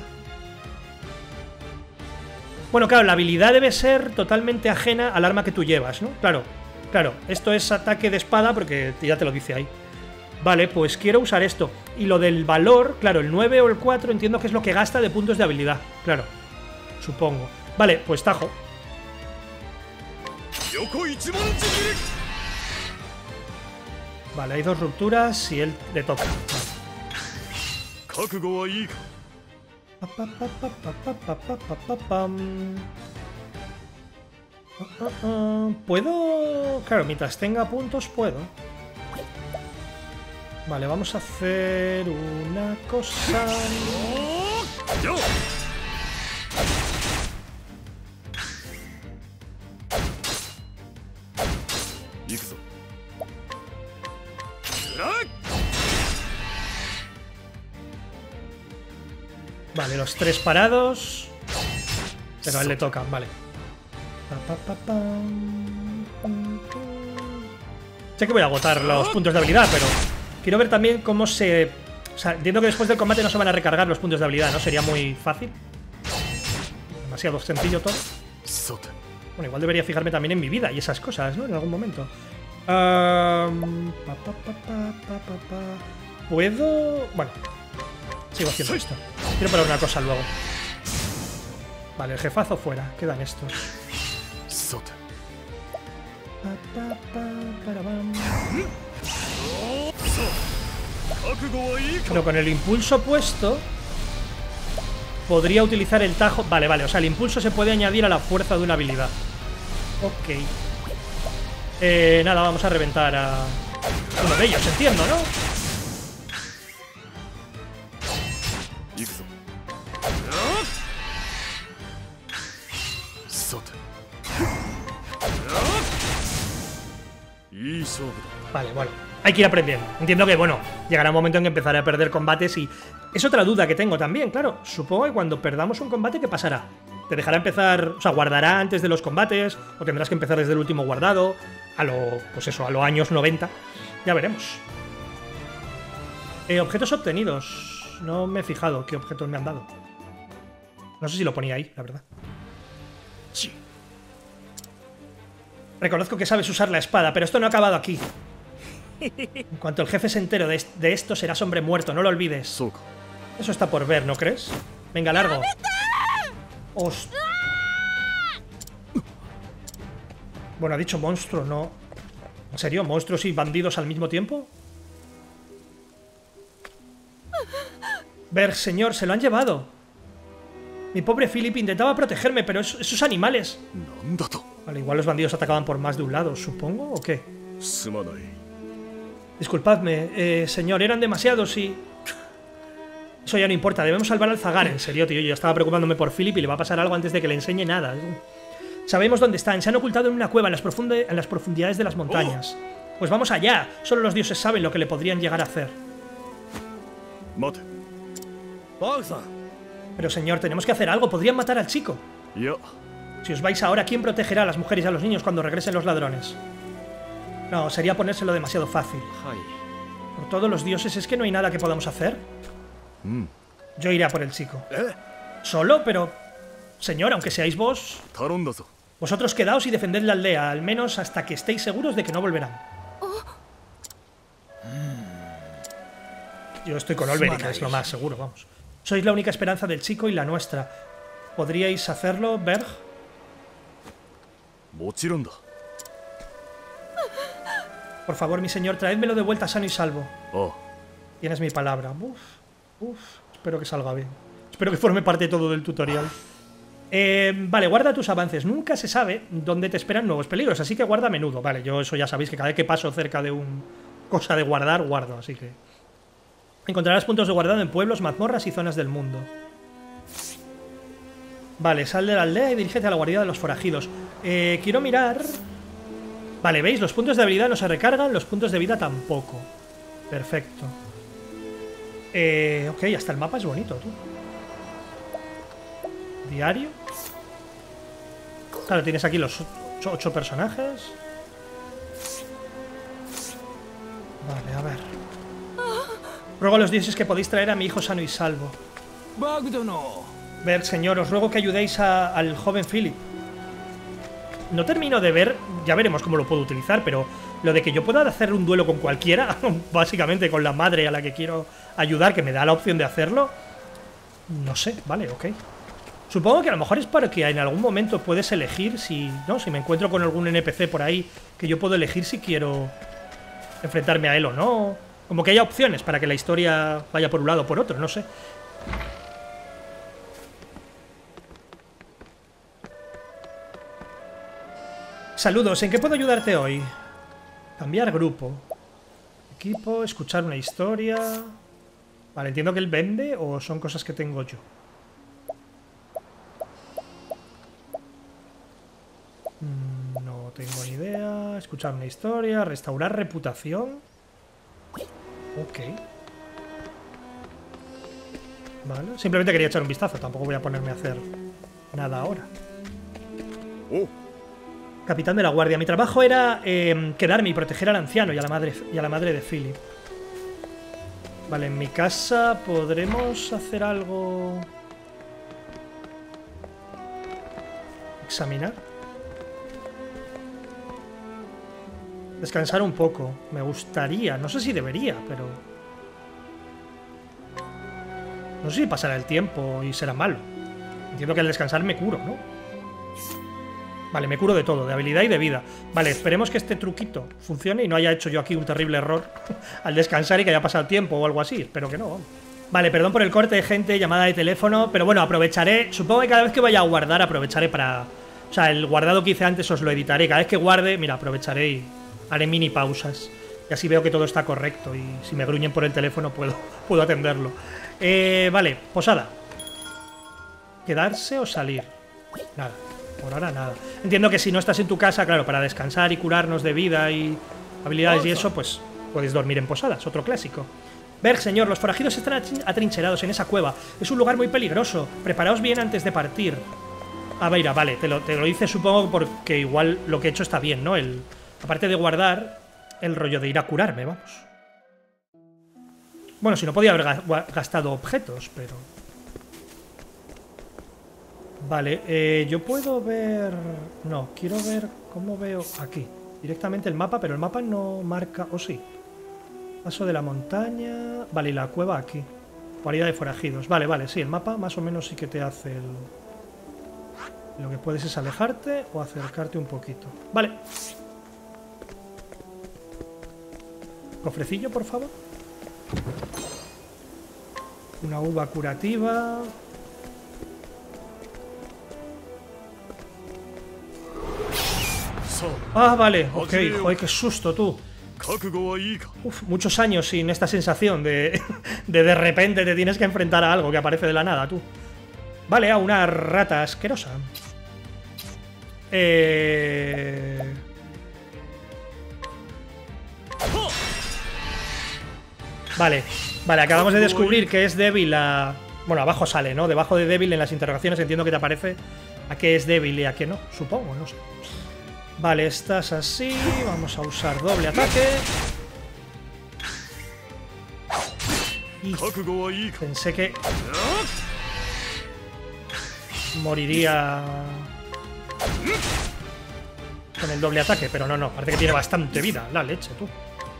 Bueno, claro, la habilidad debe ser totalmente ajena al arma que tú llevas, ¿no? Claro, claro, esto es ataque de espada porque ya te lo dice ahí. Vale, pues quiero usar esto. Y lo del valor, claro, el 9 o el 4 entiendo que es lo que gasta de puntos de habilidad. Claro, supongo. Vale, pues tajo. Vale, hay 2 rupturas y él le toca. ¿Puedo? Claro, mientras tenga puntos puedo. Vale, vamos a hacer una cosa. Vale, los 3 parados. Pero a él le toca, vale. Sé que voy a agotar los puntos de habilidad, pero quiero ver también cómo se... O sea, entiendo que después del combate no se van a recargar los puntos de habilidad, ¿no? Sería muy fácil. Demasiado sencillo todo. Bueno, igual debería fijarme también en mi vida y esas cosas, ¿no? En algún momento. ¿Puedo...? Bueno, sigo haciendo esto. Quiero probar una cosa luego. Vale, el jefazo fuera. Quedan estos. Pero con el impulso puesto podría utilizar el tajo. Vale, vale, o sea, el impulso se puede añadir a la fuerza de una habilidad. Ok. Nada, vamos a reventar a uno de ellos, entiendo, ¿no? Vale, bueno, hay que ir aprendiendo. Entiendo que, bueno, llegará un momento en que empezaré a perder combates y... Es otra duda que tengo también, claro. Supongo que cuando perdamos un combate, ¿qué pasará? ¿Te dejará empezar, o sea, guardará antes de los combates? ¿O tendrás que empezar desde el último guardado? A lo, pues eso, a los años 90. Ya veremos. Objetos obtenidos. No me he fijado qué objetos me han dado. No sé si lo ponía ahí, la verdad. Sí. Reconozco que sabes usar la espada, pero esto no ha acabado aquí. En cuanto el jefe se entere de esto, serás hombre muerto, no lo olvides. Eso está por ver, ¿no crees? Venga, largo. Bueno, ha dicho monstruo, ¿no? ¿En serio? ¿Monstruos y bandidos al mismo tiempo? Ver, señor, se lo han llevado. Mi pobre Philip intentaba protegerme, pero esos animales... Vale, igual los bandidos atacaban por más de un lado, supongo, ¿o qué? Disculpadme, señor, eran demasiados y... Eso ya no importa, debemos salvar al Zagar. En serio, tío, yo estaba preocupándome por Philip y le va a pasar algo antes de que le enseñe nada. Sabemos dónde están, se han ocultado en una cueva en las profundidades de las montañas. Pues vamos allá, solo los dioses saben lo que le podrían llegar a hacer. Pero señor, tenemos que hacer algo, podrían matar al chico. Si os vais ahora, ¿quién protegerá a las mujeres y a los niños cuando regresen los ladrones? No, sería ponérselo demasiado fácil. Por todos los dioses, ¿es que no hay nada que podamos hacer? Yo iré a por el chico. ¿Solo? Pero... Señor, aunque seáis vos... Vosotros quedaos y defended la aldea, al menos hasta que estéis seguros de que no volverán. Yo estoy con Olberic, es lo más seguro, vamos. Sois la única esperanza del chico y la nuestra. ¿Podríais hacerlo, Berg? Por favor, mi señor, traédmelo de vuelta sano y salvo. Tienes mi palabra. Espero que salga bien. Espero que forme parte todo del tutorial. Vale, guarda tus avances. Nunca se sabe dónde te esperan nuevos peligros, así que guarda a menudo. Vale, yo eso ya sabéis que cada vez que paso cerca de un cosa de guardar, guardo, así que... Encontrarás puntos de guardado en pueblos, mazmorras y zonas del mundo. Vale, sal de la aldea y dirígete a la guarida de los forajidos. Quiero mirar... Vale, ¿veis? Los puntos de habilidad no se recargan, los puntos de vida tampoco. Perfecto. Ok, hasta el mapa es bonito, tú. Diario. Claro, tienes aquí los 8 personajes. Vale, a ver. Ruego a los dioses que podéis traer a mi hijo sano y salvo. バグ殿。 Ver, señor, os ruego que ayudéis al joven Philip. No termino de ver, ya veremos cómo lo puedo utilizar, pero lo de que yo pueda hacer un duelo con cualquiera, básicamente con la madre a la que quiero ayudar, que me da la opción de hacerlo, no sé, vale, ok. Supongo que a lo mejor es para que en algún momento puedes elegir si, ¿no? Si me encuentro con algún NPC por ahí, que yo puedo elegir si quiero enfrentarme a él o no. Como que haya opciones para que la historia vaya por un lado o por otro, no sé. Saludos, ¿en qué puedo ayudarte hoy? Cambiar grupo. Equipo, escuchar una historia. Vale, entiendo que él vende o son cosas que tengo yo. No tengo ni idea. Escuchar una historia, restaurar reputación. Ok. Vale, simplemente quería echar un vistazo, tampoco voy a ponerme a hacer nada ahora. Capitán de la guardia. Mi trabajo era quedarme y proteger al anciano y a la madre de Philip. Vale, en mi casa podremos hacer algo. Examinar. Descansar un poco. Me gustaría. No sé si debería, pero... No sé si pasará el tiempo y será malo. Entiendo que al descansar me curo, ¿no? Vale, me curo de todo, de habilidad y de vida. Vale, esperemos que este truquito funcione y no haya hecho yo aquí un terrible error al descansar y que haya pasado el tiempo o algo así. Espero que no, vamos. Vale, perdón por el corte de gente, llamada de teléfono, pero bueno, aprovecharé. Supongo que cada vez que vaya a guardar, aprovecharé para... O sea, el guardado que hice antes os lo editaré. Cada vez que guarde, mira, aprovecharé y haré mini pausas. Y así veo que todo está correcto y si me gruñen por el teléfono puedo atenderlo. Vale, posada. ¿Quedarse o salir? Nada. Por ahora nada. Entiendo que si no estás en tu casa, claro, para descansar y curarnos de vida y habilidades y eso, pues puedes dormir en posadas, otro clásico. Berg, señor, los forajidos están atrincherados en esa cueva. Es un lugar muy peligroso. Preparaos bien antes de partir. Ah, mira, vale, te lo dice supongo porque igual lo que he hecho está bien, ¿no? Aparte de guardar, el rollo de ir a curarme, vamos. Bueno, si no podía haber gastado objetos, pero... Vale, yo puedo ver... No, quiero ver cómo veo aquí. Directamente el mapa, pero el mapa no marca... ¿O sí? Paso de la montaña... Vale, y la cueva aquí. Guarida de forajidos. Vale, vale, sí, el mapa más o menos sí que te hace el... Lo que puedes es alejarte o acercarte un poquito. Vale. Cofrecillo, por favor. Una uva curativa... Ah, vale, ok. Joder, qué susto, tú. Uf, muchos años sin esta sensación de repente te tienes que enfrentar a algo que aparece de la nada, tú. Vale, a una rata asquerosa. Vale, vale, acabamos de descubrir que es débil a... Bueno, abajo sale, ¿no? Debajo de débil en las interrogaciones entiendo que te aparece a qué es débil y a qué no, supongo, no sé. Vale, estás así. Vamos a usar doble ataque. Y pensé que moriría con el doble ataque, pero no, parece que tiene bastante vida. La leche, tú.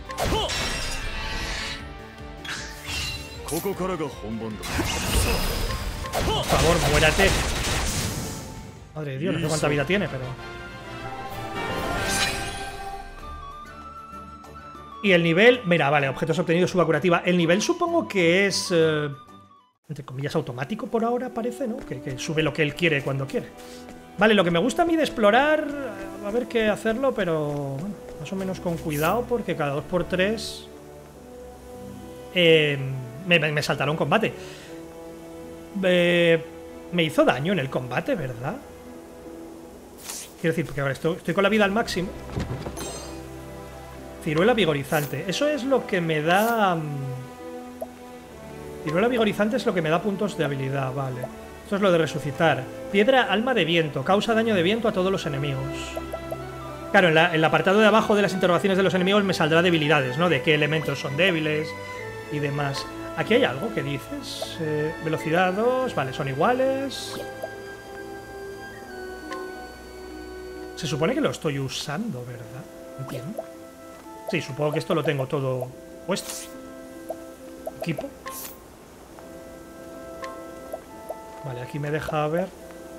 Por favor, muérate. Madre de Dios, no sé cuánta vida tiene, pero... Y el nivel... Mira, vale, objetos obtenidos, suba curativa. El nivel supongo que es... entre comillas, automático por ahora, parece, ¿no? Que sube lo que él quiere cuando quiere. Vale, lo que me gusta a mí de explorar... A ver qué hacerlo, pero... Bueno, más o menos con cuidado, porque cada 2×3... me saltará un combate. Me hizo daño en el combate, ¿verdad? Quiero decir, porque ahora estoy con la vida al máximo. Ciruela vigorizante. Eso es lo que me da... Ciruela vigorizante es lo que me da puntos de habilidad, vale. Esto es lo de resucitar. Piedra alma de viento. Causa daño de viento a todos los enemigos. Claro, en el apartado de abajo de las interrogaciones de los enemigos me saldrá debilidades, ¿no? De qué elementos son débiles y demás. Aquí hay algo que dices. Velocidad 2, vale, son iguales. Se supone que lo estoy usando, ¿verdad? Entiendo. Sí, supongo que esto lo tengo todo puesto. Equipo. Vale, aquí me deja ver.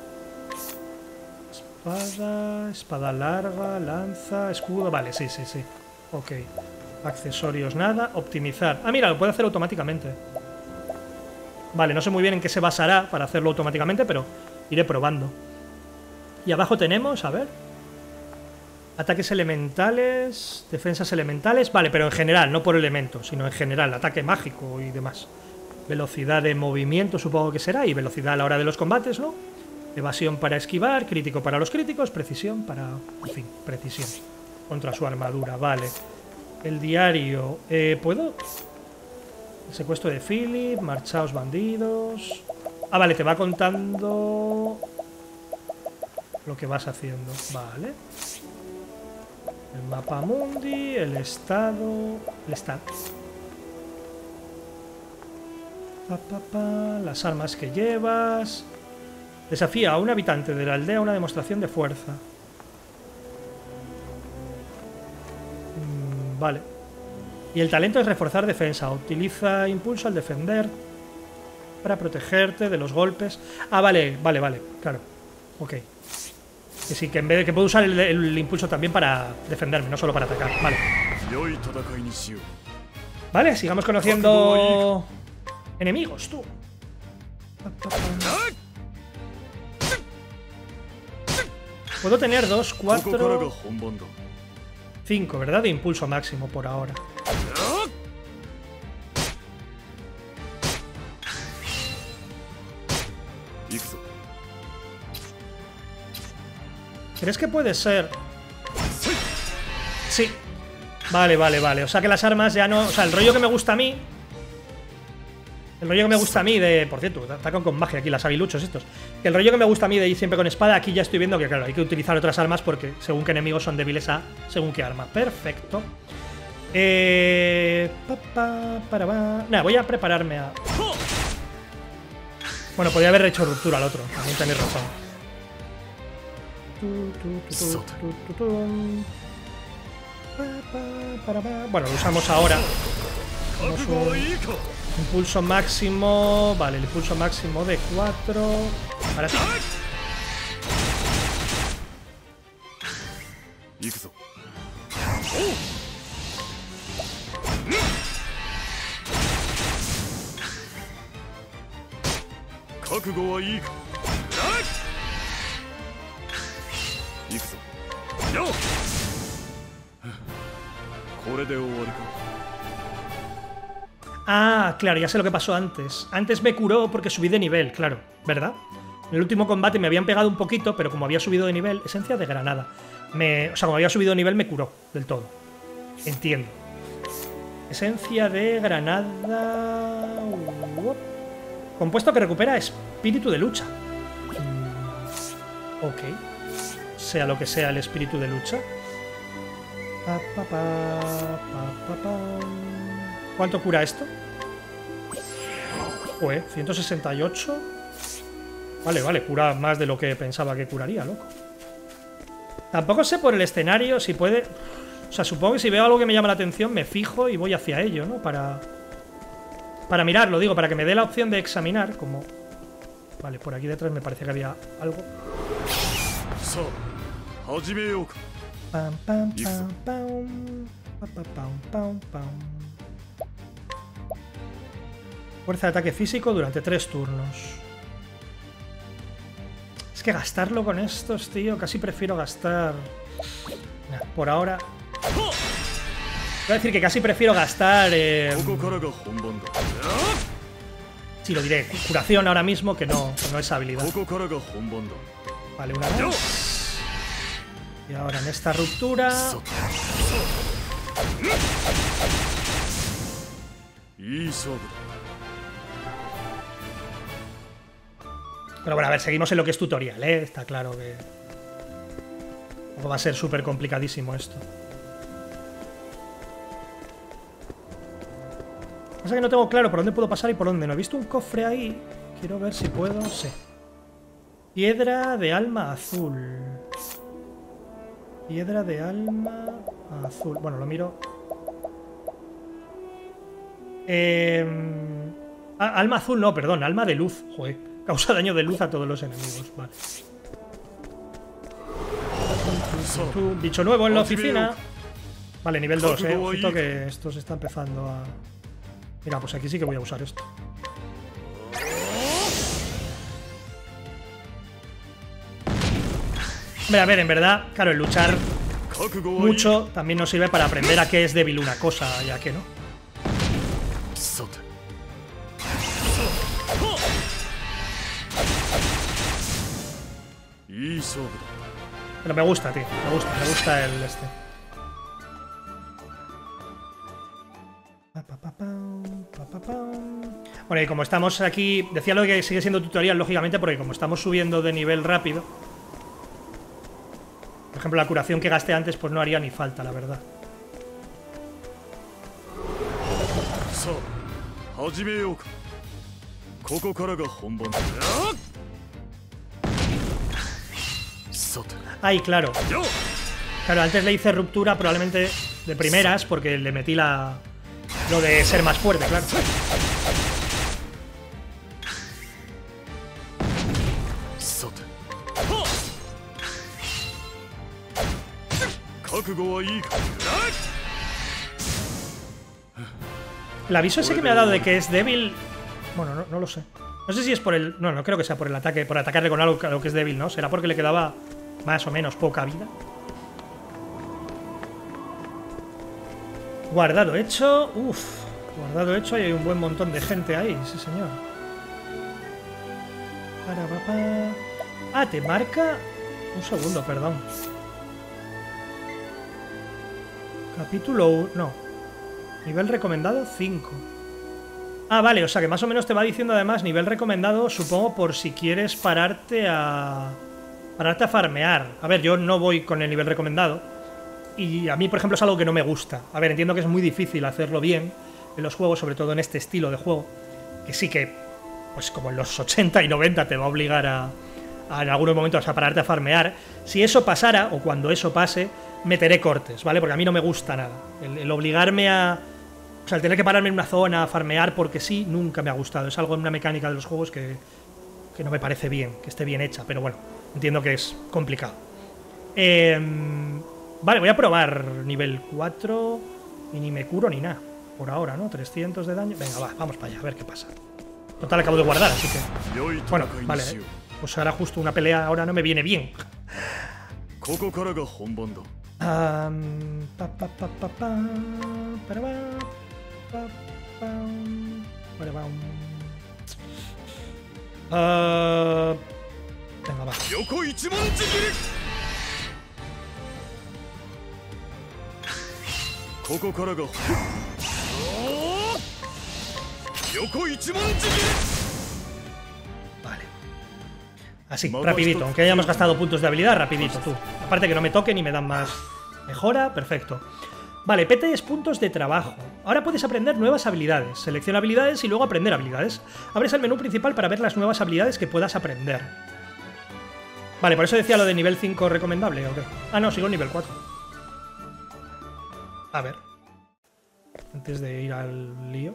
Espada, espada larga, lanza, escudo. Vale, sí, sí, sí. Ok. Accesorios, nada. Optimizar. Ah, mira, lo puede hacer automáticamente. Vale, no sé muy bien en qué se basará para hacerlo automáticamente, pero iré probando. Y abajo tenemos, a ver. Ataques elementales, defensas elementales. Vale, pero en general, no por elementos, sino en general. Ataque mágico y demás. Velocidad de movimiento supongo que será. Y velocidad a la hora de los combates, ¿no? Evasión para esquivar, crítico para los críticos, precisión para... En fin, precisión. Contra su armadura, vale. El diario... ¿puedo? El secuestro de Philip, marchaos bandidos... Ah, vale, te va contando... lo que vas haciendo, vale. El mapa mundi, el estado... El estado. Las armas que llevas... Desafía a un habitante de la aldea a una demostración de fuerza. Vale. Y el talento es reforzar defensa. Utiliza impulso al defender para protegerte de los golpes. Ah, vale, vale, vale. Claro. Ok. Que sí, que en vez de que puedo usar el impulso también para defenderme, no solo para atacar. Vale. Vale, sigamos conociendo enemigos, tú. Puedo tener 2, 4, 5, ¿verdad? De impulso máximo por ahora. ¿Crees que puede ser? Sí. Vale, vale, vale. O sea que las armas ya no... O sea, el rollo que me gusta a mí... El rollo que me gusta a mí de... Por cierto, atacan con magia aquí las aguiluchos estos. Que el rollo que me gusta a mí de ir siempre con espada, aquí ya estoy viendo que, claro, hay que utilizar otras armas porque según qué enemigos son débiles a según qué arma. Perfecto. Nada, voy a prepararme a... Bueno, podría haber hecho ruptura al otro. También tenéis razón. Bueno, lo usamos ahora. Impulso máximo. Vale, el impulso máximo de 4. Ahora sí. Ah, claro, ya sé lo que pasó antes. Antes me curó porque subí de nivel, claro, ¿verdad? En el último combate me habían pegado un poquito, pero como había subido de nivel, esencia de granada. O sea, como había subido de nivel me curó del todo. Entiendo. Esencia de granada... Compuesto que recupera espíritu de lucha. Ok. Sea lo que sea el espíritu de lucha. ¿Cuánto cura esto? 168. Vale, vale, cura más de lo que pensaba que curaría, loco. Tampoco sé por el escenario si puede... O sea, supongo que si veo algo que me llama la atención me fijo y voy hacia ello, ¿no? Para mirarlo, digo, para que me dé la opción de examinar, como... Vale, por aquí detrás me parecía que había algo. Pam, pam, pam, pam. Pam, pam, pam, pam. Fuerza de ataque físico durante 3 turnos. Es que gastarlo con estos, tío, casi prefiero gastar... Nah, por ahora... Voy a decir que casi prefiero gastar... Sí, lo diré. Curación ahora mismo que no esa habilidad. Vale, una vez. Y ahora en esta ruptura... Pero bueno, a ver, seguimos en lo que es tutorial, ¿eh? Está claro que... va a ser súper complicadísimo esto. Pasa que no tengo claro por dónde puedo pasar y por dónde no. He visto un cofre ahí. Quiero ver si puedo... Sí. Piedra de alma azul. Piedra de alma azul. Bueno, lo miro. Alma azul no, perdón. Alma de luz. Joder. Causa daño de luz a todos los enemigos. Vale. Bicho nuevo en la oficina. Vale, nivel 2, Ojito que esto se está empezando a... Mira, pues aquí sí que voy a usar esto. Hombre, a ver, en verdad, claro, el luchar mucho también nos sirve para aprender a qué es débil una cosa y a qué no. Pero me gusta, tío. Me gusta el este. Bueno, y como estamos aquí... Decía lo que sigue siendo tutorial, lógicamente, porque como estamos subiendo de nivel rápido... Por ejemplo, la curación que gasté antes, pues no haría ni falta, la verdad. Ay, claro. Claro, antes le hice ruptura probablemente de primeras porque le metí lo de ser más fuerte, claro. El aviso ese que me ha dado de que es débil... Bueno, no lo sé. No sé si es por el... No creo que sea por el ataque, por atacarle con algo que es débil, ¿no? Será porque le quedaba más o menos poca vida. Guardado hecho. Uf. Guardado hecho y hay un buen montón de gente ahí, sí señor. Ah, te marca... Un segundo, perdón. Capítulo 1... No. Nivel recomendado 5. Ah, vale, o sea que más o menos te va diciendo además nivel recomendado, supongo, por si quieres pararte a farmear. A ver, yo no voy con el nivel recomendado. Y a mí, por ejemplo, es algo que no me gusta. A ver, entiendo que es muy difícil hacerlo bien en los juegos, sobre todo en este estilo de juego. Que sí que, pues como en los 80 y 90 te va a obligar en algunos momentos a pararte a farmear. Si eso pasara, o cuando eso pase, meteré cortes, ¿vale? Porque a mí no me gusta nada. El obligarme a... O sea, el tener que pararme en una zona a farmear porque sí, nunca me ha gustado. Es algo en una mecánica de los juegos que no me parece bien, que esté bien hecha. Pero bueno, entiendo que es complicado. Vale, voy a probar nivel 4 y ni me curo ni nada. Por ahora, ¿no? 300 de daño. Venga, vamos para allá, a ver qué pasa. Total, acabo de guardar, así que... Bueno, vale. Pues ahora justo una pelea ahora no me viene bien. Venga, va. Vale. Así, rapidito. Aunque hayamos gastado puntos de habilidad, rapidito, tú. Aparte que no me toquen y me dan más mejora, perfecto. Vale, PT puntos de trabajo. Ahora puedes aprender nuevas habilidades. Selecciona habilidades y luego aprender habilidades. Abres el menú principal para ver las nuevas habilidades que puedas aprender. Vale, por eso decía lo de nivel 5 recomendable, ¿o qué? Ah, no, sigo en nivel 4. A ver. Antes de ir al lío.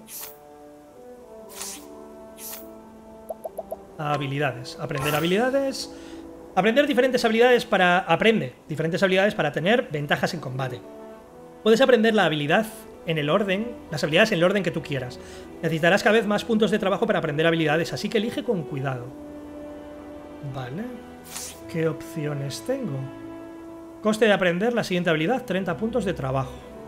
Habilidades. Aprender habilidades. Aprender diferentes habilidades para... Aprende diferentes habilidades para tener ventajas en combate. Puedes aprender la habilidad en el orden, las habilidades en el orden que tú quieras. Necesitarás cada vez más puntos de trabajo para aprender habilidades, así que elige con cuidado. Vale. ¿Qué opciones tengo? Coste de aprender la siguiente habilidad, 30 puntos de trabajo.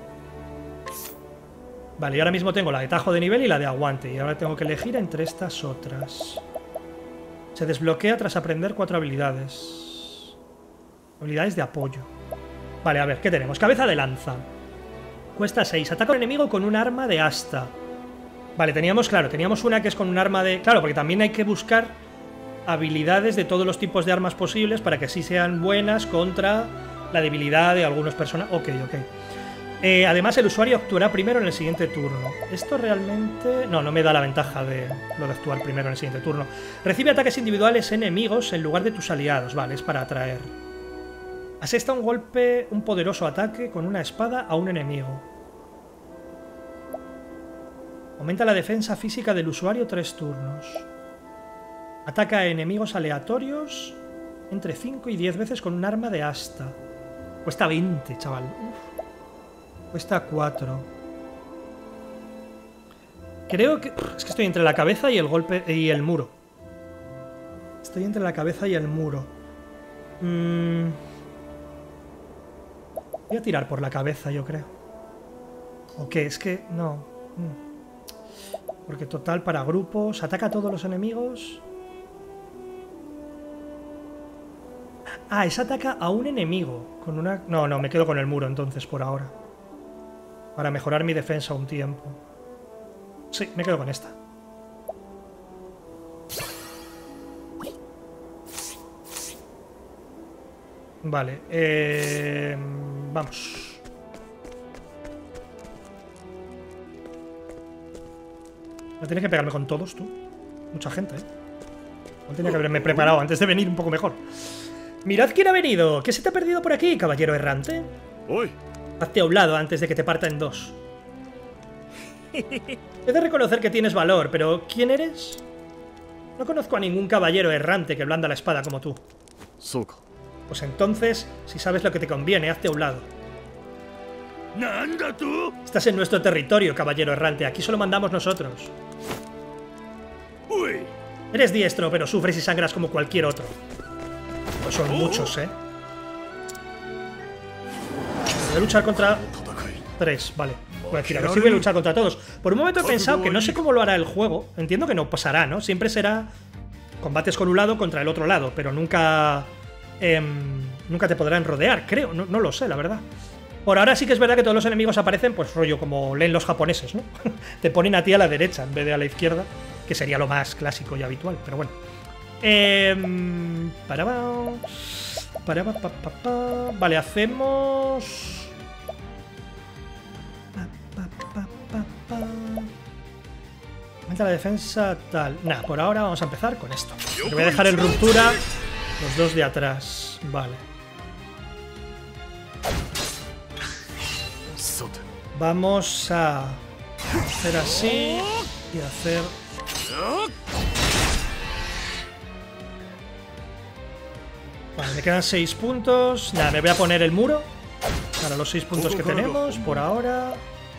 Vale, y ahora mismo tengo la de tajo de nivel y la de aguante. Y ahora tengo que elegir entre estas otras. Se desbloquea tras aprender 4 habilidades. Habilidades de apoyo. Vale, a ver, ¿qué tenemos? Cabeza de lanza. Cuesta 6. Ataca al enemigo con un arma de asta. Vale, teníamos una que es con un arma de... Claro, porque también hay que buscar habilidades de todos los tipos de armas posibles para que sí sean buenas contra la debilidad de algunos personajes. Ok. Además, el usuario actuará primero en el siguiente turno. Esto realmente... No me da la ventaja de lo de actuar primero en el siguiente turno. Recibe ataques individuales enemigos en lugar de tus aliados. Vale, es para atraer. Asesta un poderoso ataque con una espada a un enemigo. Aumenta la defensa física del usuario 3 turnos. Ataca a enemigos aleatorios entre 5 y 10 veces con un arma de asta. Cuesta 20, chaval. Uf. Cuesta 4. Creo que... Es que estoy entre la cabeza y el golpe y el muro. Estoy entre la cabeza y el muro. Voy a tirar por la cabeza, yo creo. ¿O qué? Es que... No. Porque total, para grupos... Ataca a todos los enemigos. Ah, es ataca a un enemigo. Con una... No, me quedo con el muro entonces, por ahora. Para mejorar mi defensa un tiempo. Sí, me quedo con esta. Vale, vamos. No tienes que pegarme con todos, tú. Mucha gente, ¿eh? No tenía que haberme preparado antes de venir un poco mejor. Mirad quién ha venido. ¿Qué se te ha perdido por aquí, caballero errante? ¡Uy! Hazte a un lado antes de que te parta en dos. He de reconocer que tienes valor, pero ¿quién eres? No conozco a ningún caballero errante que blanda la espada como tú. Soka. Pues entonces, si sabes lo que te conviene, hazte a un lado. ¿Nanda tú? Estás en nuestro territorio, caballero errante. Aquí solo mandamos nosotros. ¡Uy! Eres diestro, pero sufres y sangras como cualquier otro. Pues son muchos, ¿eh? Voy a luchar contra 3, vale. Voy a decir, a ver si voy a luchar contra todos. Por un momento he pensado que no sé cómo lo hará el juego. Entiendo que no pasará, ¿no? Siempre será combates con un lado contra el otro lado, pero nunca... nunca te podrán rodear, creo. No lo sé, la verdad. Por ahora sí que es verdad que todos los enemigos aparecen, pues rollo como leen los japoneses, ¿no? Te ponen a ti a la derecha en vez de a la izquierda, que sería lo más clásico y habitual, pero bueno. Vale, hacemos... Aumenta la defensa, tal. Nah, por ahora vamos a empezar con esto. Le voy a dejar en ruptura los dos de atrás. Vale. Vamos a hacer así y hacer... Vale, me quedan 6 puntos. Nada, me voy a poner el muro para los 6 puntos que tenemos por ahora.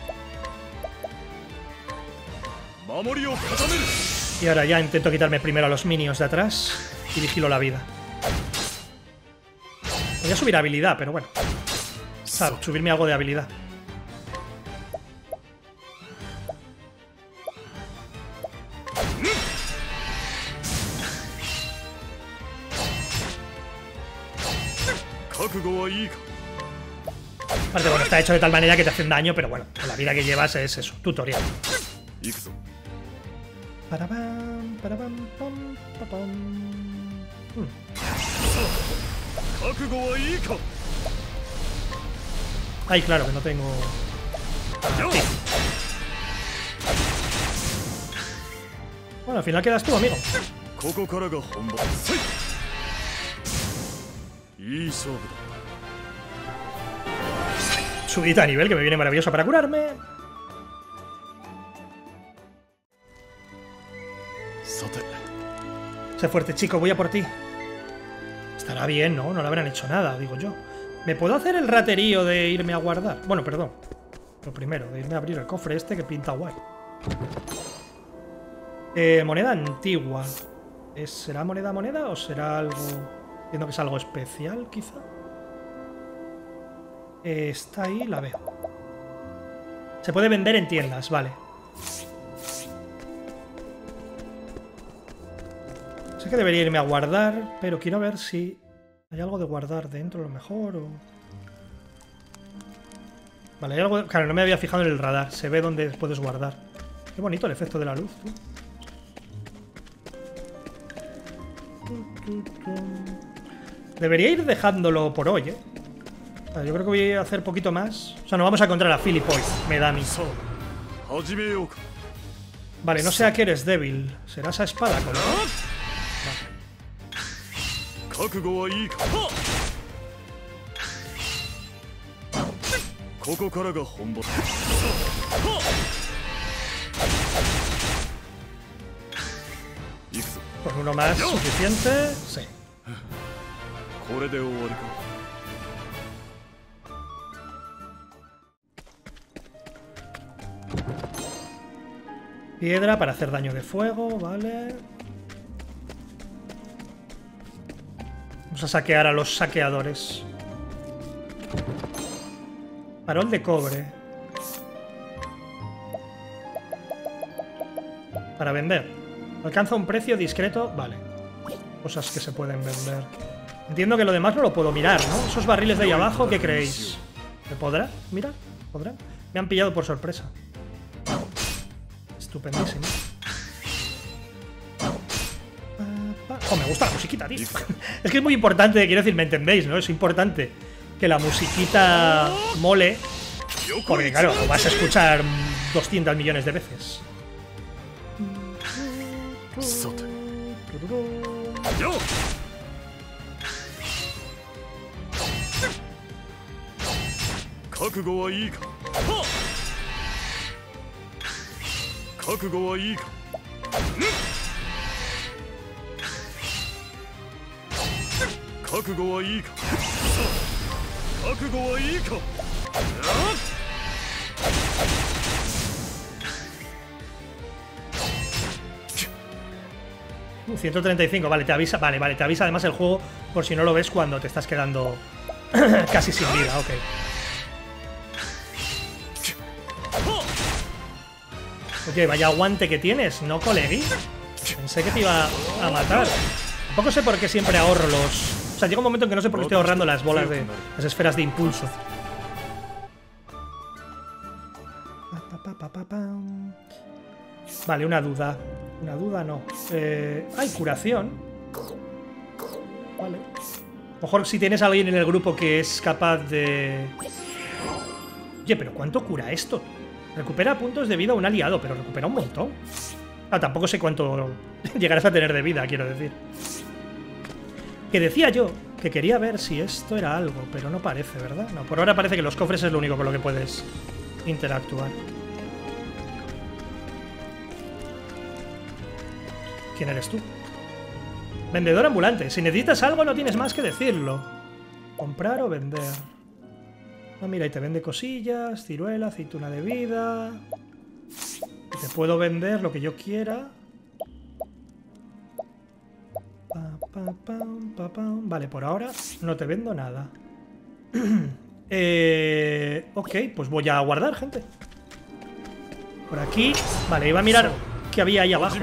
Y ahora ya intento quitarme primero a los minions de atrás y vigilo la vida. Voy a subir habilidad, pero bueno. ¿Sabes? Subirme algo de habilidad. Aparte, bueno, está hecho de tal manera que te hacen daño, pero bueno, la vida que llevas es eso, tutorial. Ay, claro, que no tengo... Sí. Bueno, al final quedas tú, amigo. Subidita a nivel, que me viene maravillosa para curarme. Sé fuerte, chico, voy a por ti. Estará bien, ¿no? No le habrán hecho nada, digo yo. ¿Me puedo hacer el raterío de irme a guardar? Bueno, perdón. Lo primero, de irme a abrir el cofre este que pinta guay. Moneda antigua. ¿Será moneda o será algo...? Entiendo que es algo especial, quizá. Está ahí, la veo. Se puede vender en tiendas, vale. Sé que debería irme a guardar, pero quiero ver si hay algo de guardar dentro, a lo mejor, o... Vale, hay algo... Claro, no me había fijado en el radar. Se ve dónde puedes guardar. Qué bonito el efecto de la luz, tú. Debería ir dejándolo por hoy, ¿eh? Vale, yo creo que voy a hacer poquito más. O sea, no vamos a encontrar a Philip hoy. Me da a mí. Vale, no sé a qué eres débil. ¿Será esa espada, color? Con uno más suficiente. Sí. Piedra para hacer daño de fuego, vale. Vamos a saquear a los saqueadores. Farol de cobre. Para vender. Alcanza un precio discreto. Vale. Cosas que se pueden vender. Entiendo que lo demás no lo puedo mirar, ¿no? Esos barriles de ahí abajo, ¿qué creéis? ¿Me podrá? Mira, ¿podrá? Me han pillado por sorpresa. Estupendísimo. Oh, me gusta la musiquita, tío. Es que es muy importante, quiero decir, ¿me entendéis, no? Es importante que la musiquita mole. Porque, claro, lo vas a escuchar 200 millones de veces. Uh, 135, vale, te avisa. Vale, te avisa además el juego por si no lo ves cuando te estás quedando casi sin vida, ok. Oye, vaya aguante que tienes, ¿no, colegui? Pensé que te iba a matar. Tampoco sé por qué siempre ahorro los... O sea, llega un momento en que no sé por qué estoy ahorrando las bolas de... las esferas de impulso. Vale, una duda. Una duda no. Hay curación. Vale. A lo mejor si tienes a alguien en el grupo que es capaz de... Oye, pero ¿cuánto cura esto? Recupera puntos de vida un aliado, pero recupera un montón. Ah, tampoco sé cuánto llegarás a tener de vida, quiero decir. Que decía yo que quería ver si esto era algo, pero no parece, ¿verdad? No, por ahora parece que los cofres es lo único con lo que puedes interactuar. ¿Quién eres tú? Vendedor ambulante. Si necesitas algo no tienes más que decirlo. Comprar o vender. Ah, mira, y te vende cosillas, ciruela, aceituna de vida. Te puedo vender lo que yo quiera. Vale, por ahora no te vendo nada. Ok, pues voy a guardar, gente. Por aquí. Vale, iba a mirar qué había ahí abajo.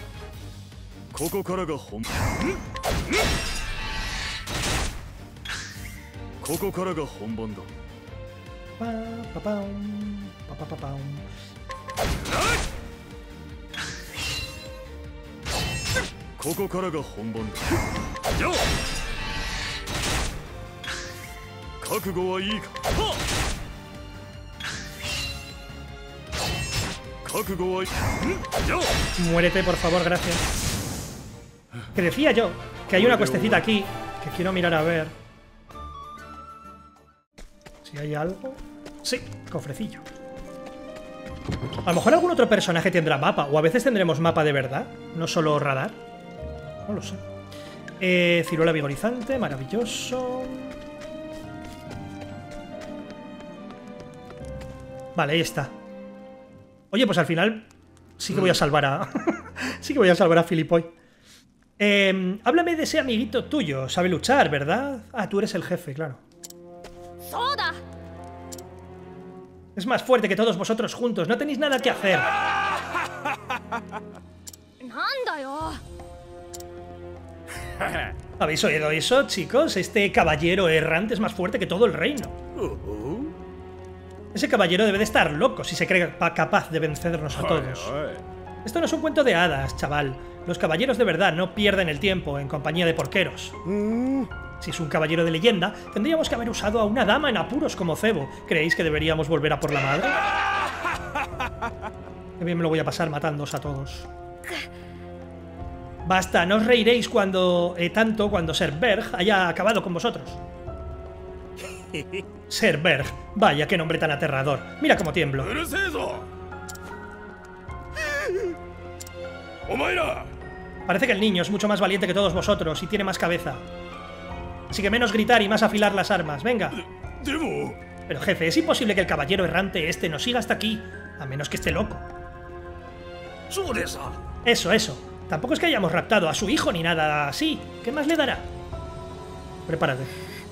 Muérete, por favor, gracias. Que decía yo que hay una cuestecita aquí que quiero mirar a ver si hay algo. Sí, cofrecillo. A lo mejor algún otro personaje tendrá mapa, o a veces tendremos mapa de verdad, no solo radar. No lo sé. Ciruela vigorizante, maravilloso. Vale, ahí está. Oye, pues al final sí que voy a salvar a... sí que voy a salvar a Philip hoy. Háblame de ese amiguito tuyo. Sabe luchar, ¿verdad? Ah, tú eres el jefe, claro. ¡Soda! Es más fuerte que todos vosotros juntos. No tenéis nada que hacer. ¿Habéis oído eso, chicos? Este caballero errante es más fuerte que todo el reino. Ese caballero debe de estar loco si se cree capaz de vencernos a todos. Esto no es un cuento de hadas, chaval. Los caballeros de verdad no pierden el tiempo en compañía de porqueros. Si es un caballero de leyenda, tendríamos que haber usado a una dama en apuros como Cebo. ¿Creéis que deberíamos volver a por la madre? Qué bien me lo voy a pasar matándoos a todos. Basta, no os reiréis tanto cuando Ser Berg haya acabado con vosotros. Ser Berg, vaya, qué nombre tan aterrador. Mira cómo tiemblo. Parece que el niño es mucho más valiente que todos vosotros y tiene más cabeza. Así que menos gritar y más afilar las armas, venga. Pero jefe, es imposible que el caballero errante este nos siga hasta aquí, a menos que esté loco. Eso. Tampoco es que hayamos raptado a su hijo ni nada así. ¿Qué más le dará? Prepárate.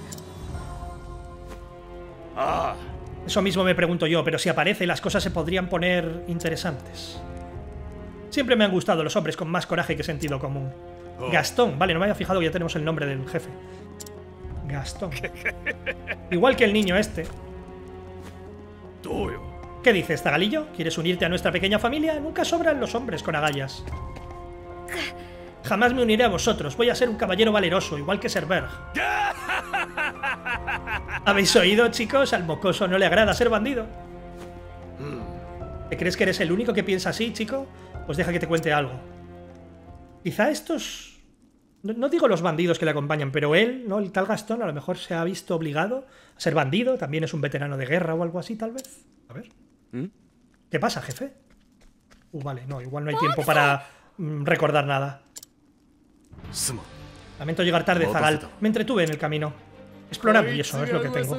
Eso mismo me pregunto yo, pero si aparece las cosas se podrían poner interesantes. Siempre me han gustado los hombres con más coraje que sentido común. Gastón, vale, no me había fijado que ya tenemos el nombre del jefe. Gastón. Igual que el niño este. ¿Qué dices, Zagalillo? ¿Quieres unirte a nuestra pequeña familia? Nunca sobran los hombres con agallas. Jamás me uniré a vosotros. Voy a ser un caballero valeroso, igual que Ser Berg. ¿Habéis oído, chicos? Al mocoso no le agrada ser bandido. ¿Te crees que eres el único que piensa así, chico? Pues deja que te cuente algo. Quizá estos... No digo los bandidos que le acompañan, pero él, ¿no? El tal Gastón, a lo mejor se ha visto obligado a ser bandido. También es un veterano de guerra o algo así, tal vez. A ver. ¿Qué pasa, jefe? Vale, no, igual no hay tiempo para recordar nada. Lamento llegar tarde, Zagal. Me entretuve en el camino. Explorar y eso es lo que tengo.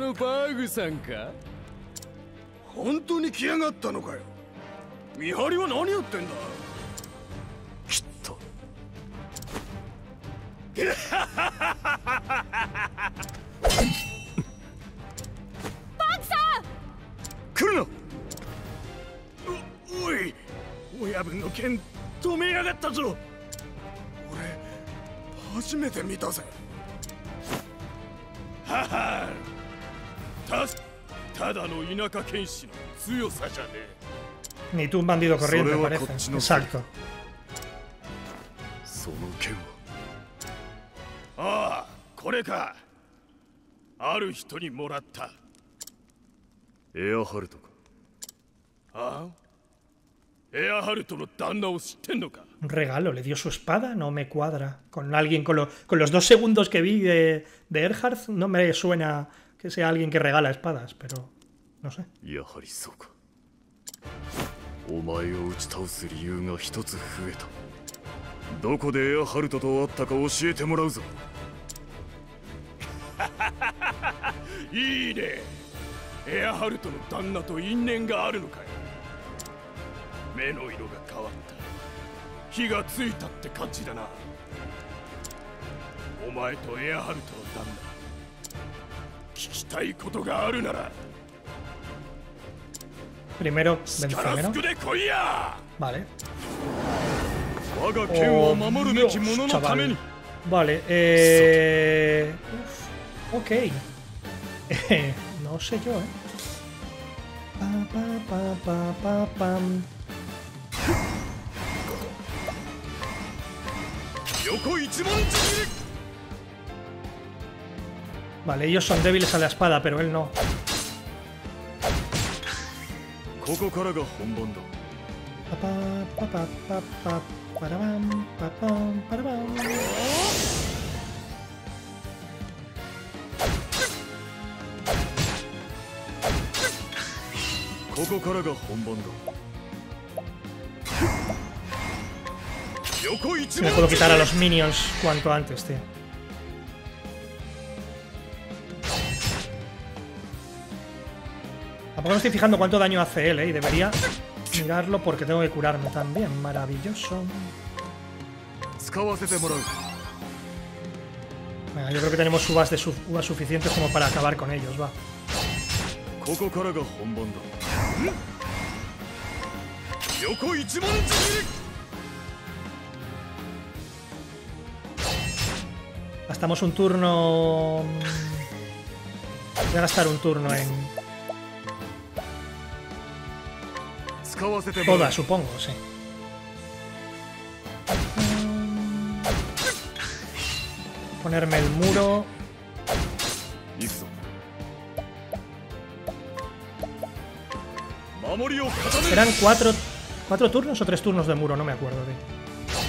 Ni tú un bandido corriente, parece. Exacto. Un regalo, le dio su espada, no me cuadra. Con alguien, con los 2 segundos que vi de Erhardt, no me suena que sea alguien que regala espadas, pero no sé. Primero, vencedero. Vale. Oh, Dios, chaval. Vale, ok. No sé yo, Pam. Vale, ellos son débiles a la espada, pero él no. Me puedo quitar a los minions cuanto antes, tío. Tampoco me estoy fijando cuánto daño hace él, y debería mirarlo porque tengo que curarme también. Maravilloso. Venga, yo creo que tenemos uvas suficientes como para acabar con ellos, va. Gastamos un turno... Voy a gastar un turno en... Poda, supongo, sí. Ponerme el muro... Eran 4 turnos o 3 turnos de muro, no me acuerdo, tío.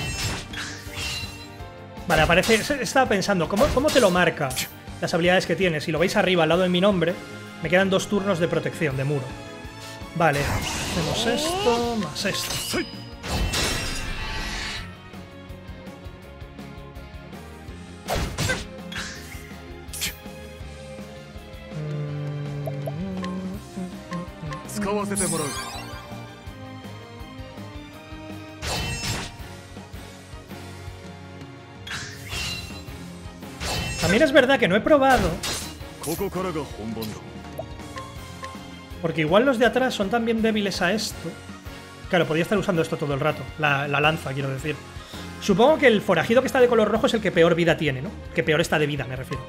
Vale, aparece... Estaba pensando, ¿cómo te lo marca las habilidades que tienes? Si lo veis arriba, al lado de mi nombre, me quedan 2 turnos de protección, de muro. Vale, hacemos esto, más esto. También es verdad que no he probado, porque igual los de atrás son también débiles a esto. Claro, podría estar usando esto todo el rato. La lanza, quiero decir. Supongo que el forajido que está de color rojo es el que peor vida tiene, ¿no? Que peor está de vida, me refiero.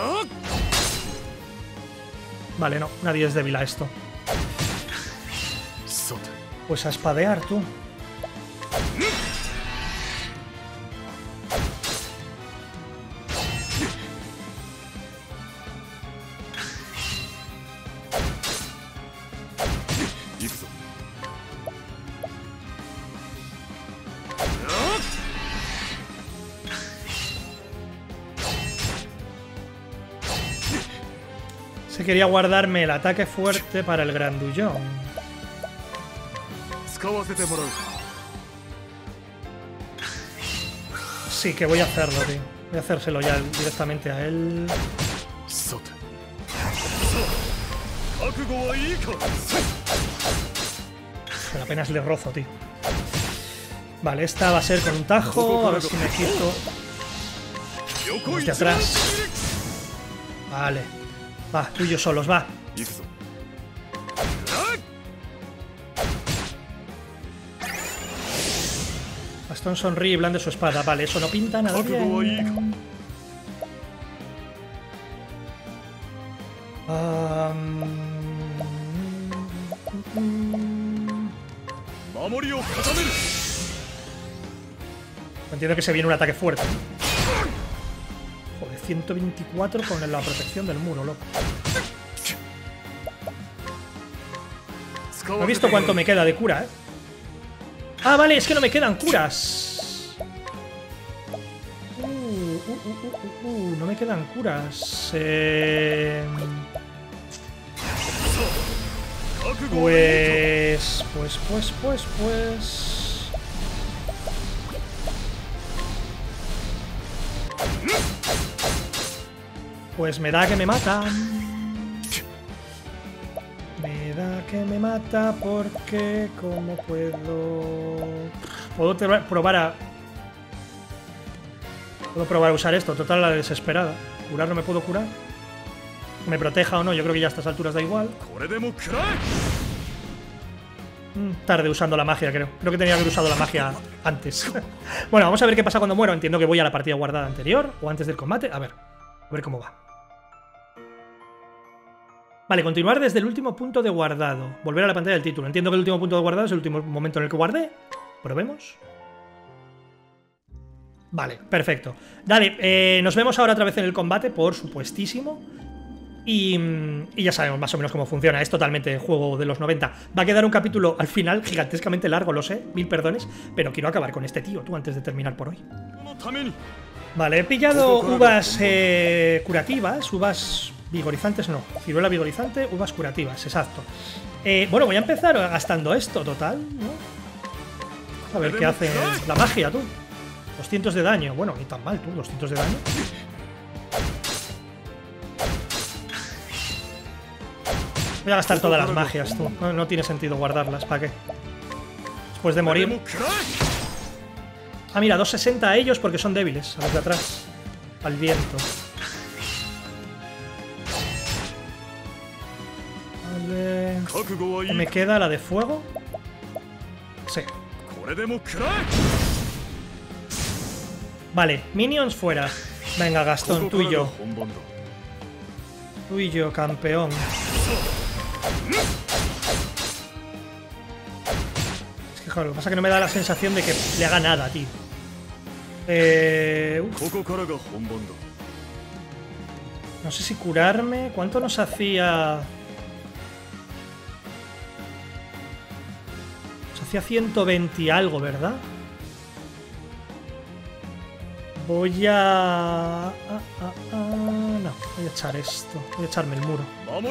Vale, no, nadie es débil a esto. Pues a espadear, tú. Se quería guardarme el ataque fuerte para el grandullón. Sí, que voy a hacerlo, tío. Voy a hacérselo ya directamente a él. Pero apenas le rozo, tío. Vale, esta va a ser con un tajo. A ver si me quito los de atrás. Vale. Va, tú y yo solos, va. Bastón sonríe y blande su espada. Vale, eso no pinta nada bien. Entiendo que se viene un ataque fuerte. Joder, 124 con la protección del muro, loco. No he visto cuánto me queda de cura, ¿eh? Ah, vale, es que no me quedan curas. No me quedan curas. Pues. Pues me da que me matan. Me da que me mata porque ¿cómo puedo? Puedo probar a usar esto. Total, la desesperada. ¿Curar no me puedo curar? ¿Me proteja o no? Yo creo que ya a estas alturas da igual. Tarde usando la magia, creo. Creo que tenía que haber usado la magia antes. Bueno, vamos a ver qué pasa cuando muero. Entiendo que voy a la partida guardada anterior o antes del combate. A ver cómo va. Vale, continuar desde el último punto de guardado. Volver a la pantalla del título. Entiendo que el último punto de guardado es el último momento en el que guardé. Probemos. Vale, perfecto. Dale, nos vemos ahora otra vez en el combate, por supuestísimo. Y ya sabemos más o menos cómo funciona. Es totalmente juego de los 90. Va a quedar un capítulo al final gigantescamente largo, lo sé. 1000 perdones. Pero quiero acabar con este tío, tú, antes de terminar por hoy. Vale, he pillado uvas curativas, uvas vigorizantes no, ciruela vigorizante, uvas curativas, exacto. Bueno, voy a empezar gastando esto, total, ¿no? A ver qué hace la magia, tú. 200 de daño, bueno, ni tan mal, tú, 200 de daño. Voy a gastar todas las magias, tú. No tiene sentido guardarlas, ¿para qué? Después de morir. Ah, mira, 260 a ellos porque son débiles, a los de atrás. Al viento. Vale. ¿Me queda la de fuego? Sí. Vale, minions fuera. Venga, Gastón, tú y yo. Tú y yo, campeón. Es que, joder, lo que pasa es que no me da la sensación de que le haga nada, tío. No sé si curarme. ¿Cuánto nos hacía? Hacía 120 y algo, ¿verdad? Voy a... no, voy a echar esto. Voy a echarme el muro.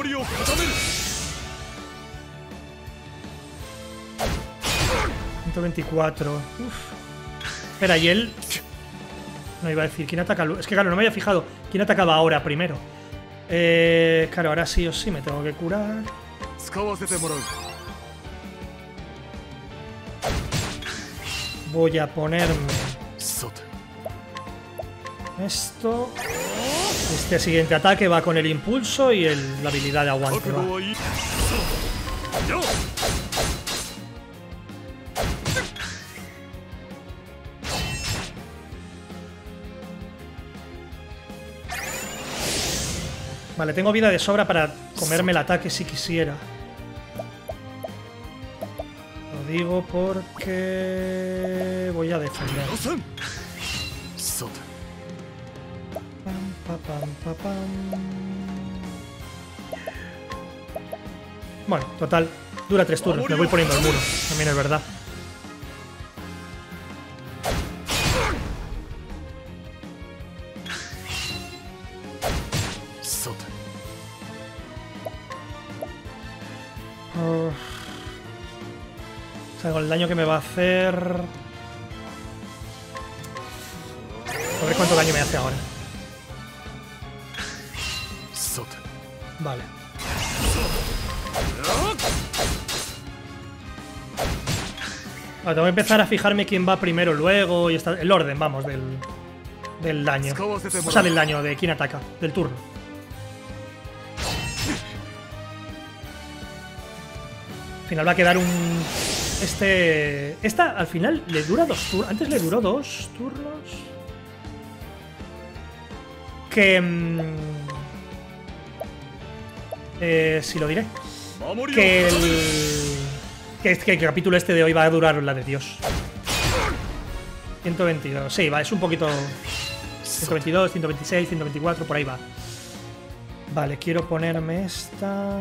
124. Uf. Espera, y él... No iba a decir, ¿quién ataca? Es que claro, no me había fijado. ¿Quién atacaba ahora primero? Claro, ahora sí o sí me tengo que curar. Voy a ponerme esto. Este siguiente ataque va con el impulso y la habilidad de aguante. Va. Vale, tengo vida de sobra para comerme el ataque si quisiera. Lo digo porque voy a defender. Bueno, total, dura 3 turnos. Me voy poniendo el muro, también es verdad. O sea, con el daño que me va a hacer... A ver cuánto daño me hace ahora. Vale. Vale, tengo que empezar a fijarme quién va primero luego y el orden, vamos, del daño. O sea, del daño, de quién ataca, del turno. Al final va a quedar un... Esta al final le dura 2 turnos. Antes le duró 2 turnos. Que... si lo diré. Que el capítulo este de hoy va a durar la de Dios. 122. Sí, va, es un poquito... 122, 126, 124, por ahí va. Vale, quiero ponerme esta...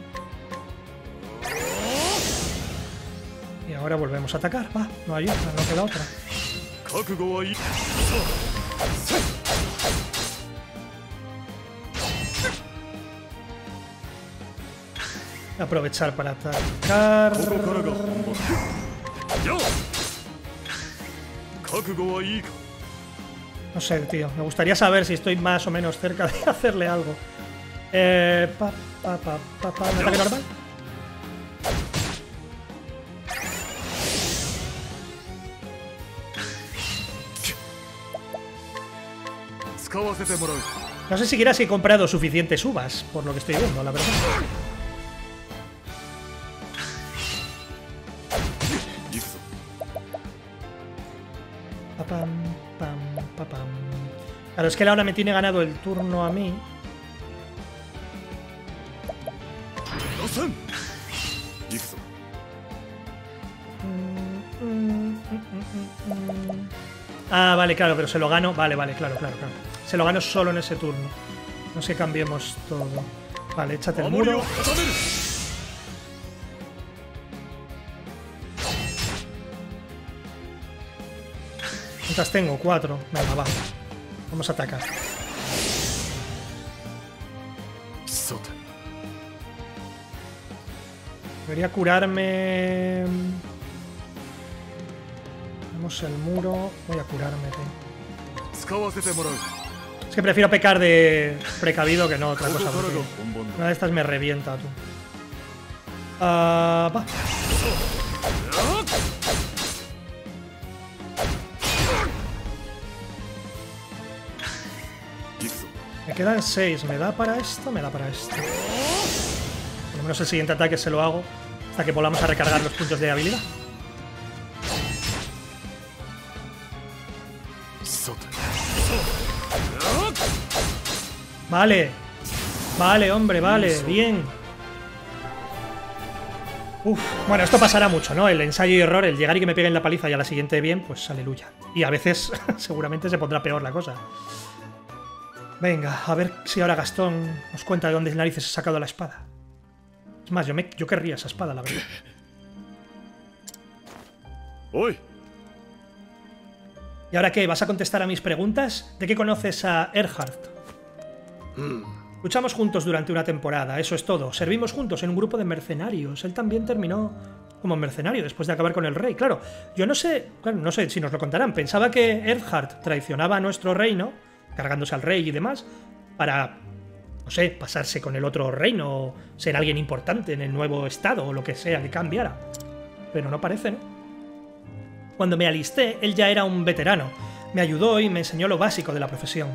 Y ahora volvemos a atacar. Va, no hay otra, no queda otra. Aprovechar para atacar. No sé, tío. Me gustaría saber si estoy más o menos cerca de hacerle algo. ¿Un ataque normal? No sé siquiera si he comprado suficientes uvas, por lo que estoy viendo, la verdad. Claro, es que ahora me tiene ganado el turno a mí. Ah, vale, claro, pero se lo gano. Vale, claro. Se lo gano solo en ese turno. No sé, cambiemos todo. Vale, échate el muro. ¿Cuántas tengo? 4. Venga, va. Vamos a atacar. Debería curarme... Tenemos el muro. Voy a curarme, tío. Es que prefiero pecar de precavido que no otra cosa. Una de estas me revienta, tú. Va. Me quedan 6. ¿Me da para esto? Me da para esto. Por lo menos el siguiente ataque se lo hago hasta que volvamos a recargar los puntos de habilidad. Vale. Vale, hombre, vale. Bien. Uf. Bueno, esto pasará mucho, ¿no? El ensayo y error, el llegar y que me peguen la paliza y a la siguiente bien, pues aleluya. Y a veces seguramente se pondrá peor la cosa. Venga, a ver si ahora Gastón nos cuenta de dónde narices ha sacado la espada. Es más, yo querría esa espada, la verdad. Oi. ¿Y ahora qué? ¿Vas a contestar a mis preguntas? ¿De qué conoces a Erhard? Luchamos juntos durante una temporada, eso es todo. Servimos juntos en un grupo de mercenarios. Él también terminó como mercenario después de acabar con el rey. Claro, yo no sé si nos lo contarán. Pensaba que Erhard traicionaba a nuestro reino, cargándose al rey y demás, para, no sé, pasarse con el otro reino o ser alguien importante en el nuevo estado o lo que sea que cambiara. Pero no parece, ¿no? Cuando me alisté, él ya era un veterano. Me ayudó y me enseñó lo básico de la profesión.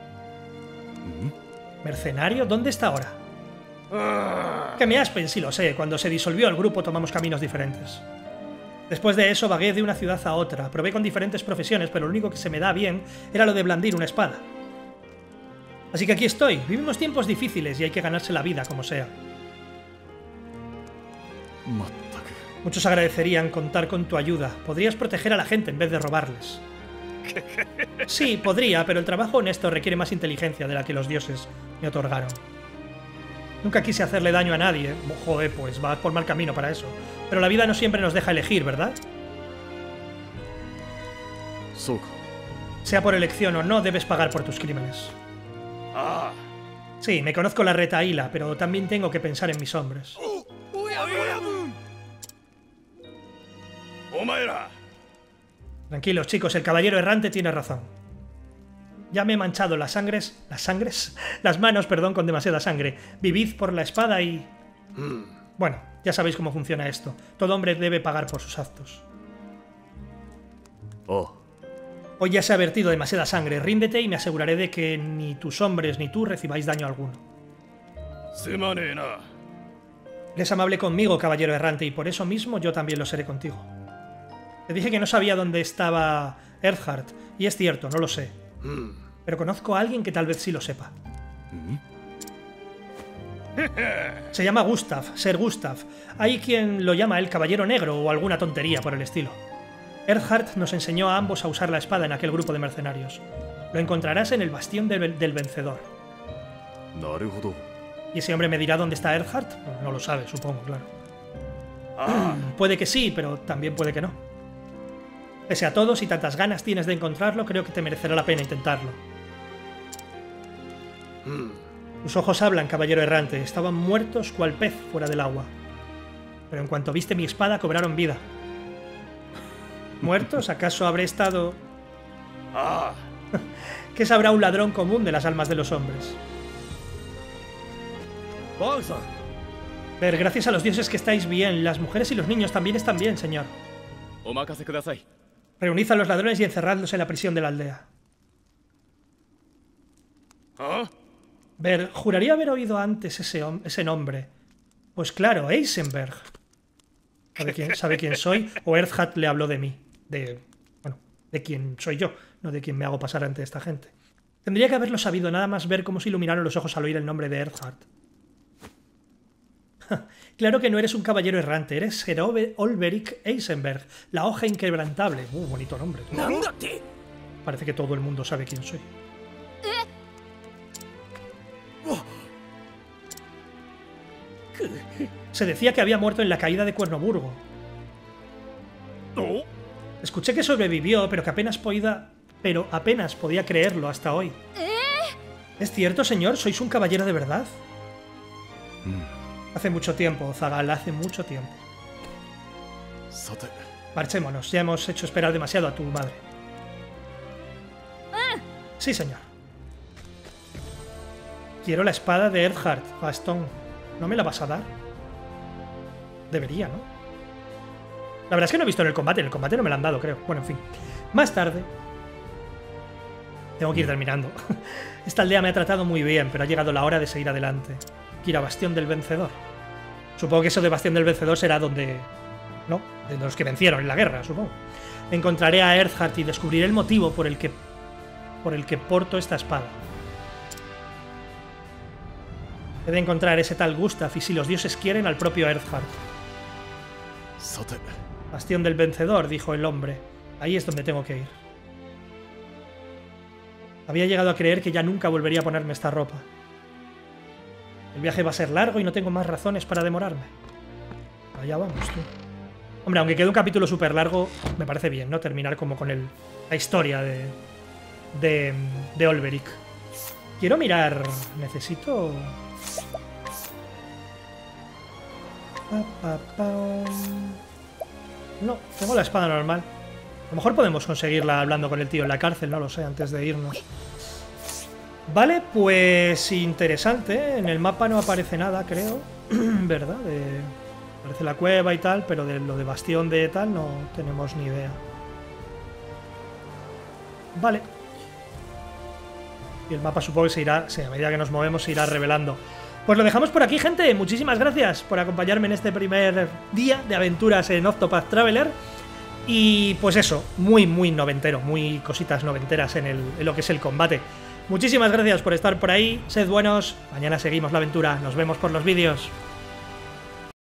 ¿Mercenario? ¿Dónde está ahora? Que me aspen, sí lo sé. Cuando se disolvió el grupo tomamos caminos diferentes. Después de eso vagué de una ciudad a otra. Probé con diferentes profesiones, pero lo único que se me da bien era lo de blandir una espada. Así que aquí estoy. Vivimos tiempos difíciles y hay que ganarse la vida como sea. Muchos agradecerían contar con tu ayuda. Podrías proteger a la gente en vez de robarles. Sí, podría, pero el trabajo honesto requiere más inteligencia de la que los dioses me otorgaron. Nunca quise hacerle daño a nadie. Joder, pues vas por mal camino para eso. Pero la vida no siempre nos deja elegir, ¿verdad? Sea por elección o no, debes pagar por tus crímenes. Sí, me conozco la retahíla, pero también tengo que pensar en mis hombres. Tranquilos, chicos, el caballero errante tiene razón. Ya me he manchado las manos, perdón, con demasiada sangre. Vivid por la espada y... Bueno, ya sabéis cómo funciona esto. Todo hombre debe pagar por sus actos. Hoy ya se ha vertido demasiada sangre. Ríndete y me aseguraré de que ni tus hombres ni tú recibáis daño alguno. Eres amable conmigo, caballero errante, y por eso mismo yo también lo seré contigo. Te dije que no sabía dónde estaba Erhard, y es cierto, no lo sé. Pero conozco a alguien que tal vez sí lo sepa. Se llama Gustav, Ser Gustav. Hay quien lo llama el Caballero Negro o alguna tontería por el estilo. Erhard nos enseñó a ambos a usar la espada en aquel grupo de mercenarios. Lo encontrarás en el bastión del vencedor. ¿Y ese hombre me dirá dónde está Erhard? No lo sabe, supongo, claro. Puede que sí, pero también puede que no. Pese a todo, si tantas ganas tienes de encontrarlo, creo que te merecerá la pena intentarlo. Tus ojos hablan, caballero errante. Estaban muertos cual pez fuera del agua. Pero en cuanto viste mi espada, cobraron vida. ¿Muertos? ¿Acaso habré estado...? ¿Qué sabrá un ladrón común de las almas de los hombres? Ver, gracias a los dioses que estáis bien. Las mujeres y los niños también están bien, señor. Reunid a los ladrones y encerradlos en la prisión de la aldea. Ver, juraría haber oído antes ese nombre. Pues claro, Eisenberg. ¿Sabe quién soy? O Erhard le habló de mí. De quién soy yo, no de quién me hago pasar ante esta gente. Tendría que haberlo sabido, nada más ver cómo se iluminaron los ojos al oír el nombre de Erhard. Claro que no eres un caballero errante, eres Ser Olberic Eisenberg, la hoja inquebrantable. Bonito nombre. Parece que todo el mundo sabe quién soy. Se decía que había muerto en la caída de Cuernoburgo. Escuché que sobrevivió, pero que apenas podía creerlo hasta hoy. ¿Es cierto, señor? ¿Sois un caballero de verdad? Hace mucho tiempo, Zagal, hace mucho tiempo. Marchémonos, ya hemos hecho esperar demasiado a tu madre. Sí, señor. Quiero la espada de Erhard, Gastón. ¿No me la vas a dar? Debería, ¿no? La verdad es que no he visto en el combate no me la han dado, creo. Bueno, en fin. Más tarde... Tengo que ir terminando. Esta aldea me ha tratado muy bien, pero ha llegado la hora de seguir adelante. Ir a Bastión del Vencedor. Supongo que eso de Bastión del Vencedor será donde... ¿no? De los que vencieron en la guerra, supongo. Encontraré a Erhard y descubriré el motivo por el que porto esta espada. He de encontrar ese tal Gustav y, si los dioses quieren, al propio Erhard. Bastión del Vencedor, dijo el hombre. Ahí es donde tengo que ir. Había llegado a creer que ya nunca volvería a ponerme esta ropa. El viaje va a ser largo y no tengo más razones para demorarme. Allá vamos, tú. Hombre, aunque quede un capítulo súper largo, me parece bien, ¿no? Terminar como con la historia de Olberic. Quiero mirar... Necesito... No, tengo la espada normal. A lo mejor podemos conseguirla hablando con el tío en la cárcel, no lo sé, antes de irnos. Vale, pues interesante, ¿eh? En el mapa no aparece nada, creo. ¿Verdad? Aparece la cueva y tal, pero de lo de bastión de tal no tenemos ni idea. Vale. Y el mapa supongo que se irá, sí, a medida que nos movemos se irá revelando. Pues lo dejamos por aquí, gente. Muchísimas gracias por acompañarme en este primer día de aventuras en Octopath Traveler. Y pues eso, muy noventero, muy cositas noventeras en lo que es el combate. Muchísimas gracias por estar por ahí, sed buenos, mañana seguimos la aventura, nos vemos por los vídeos.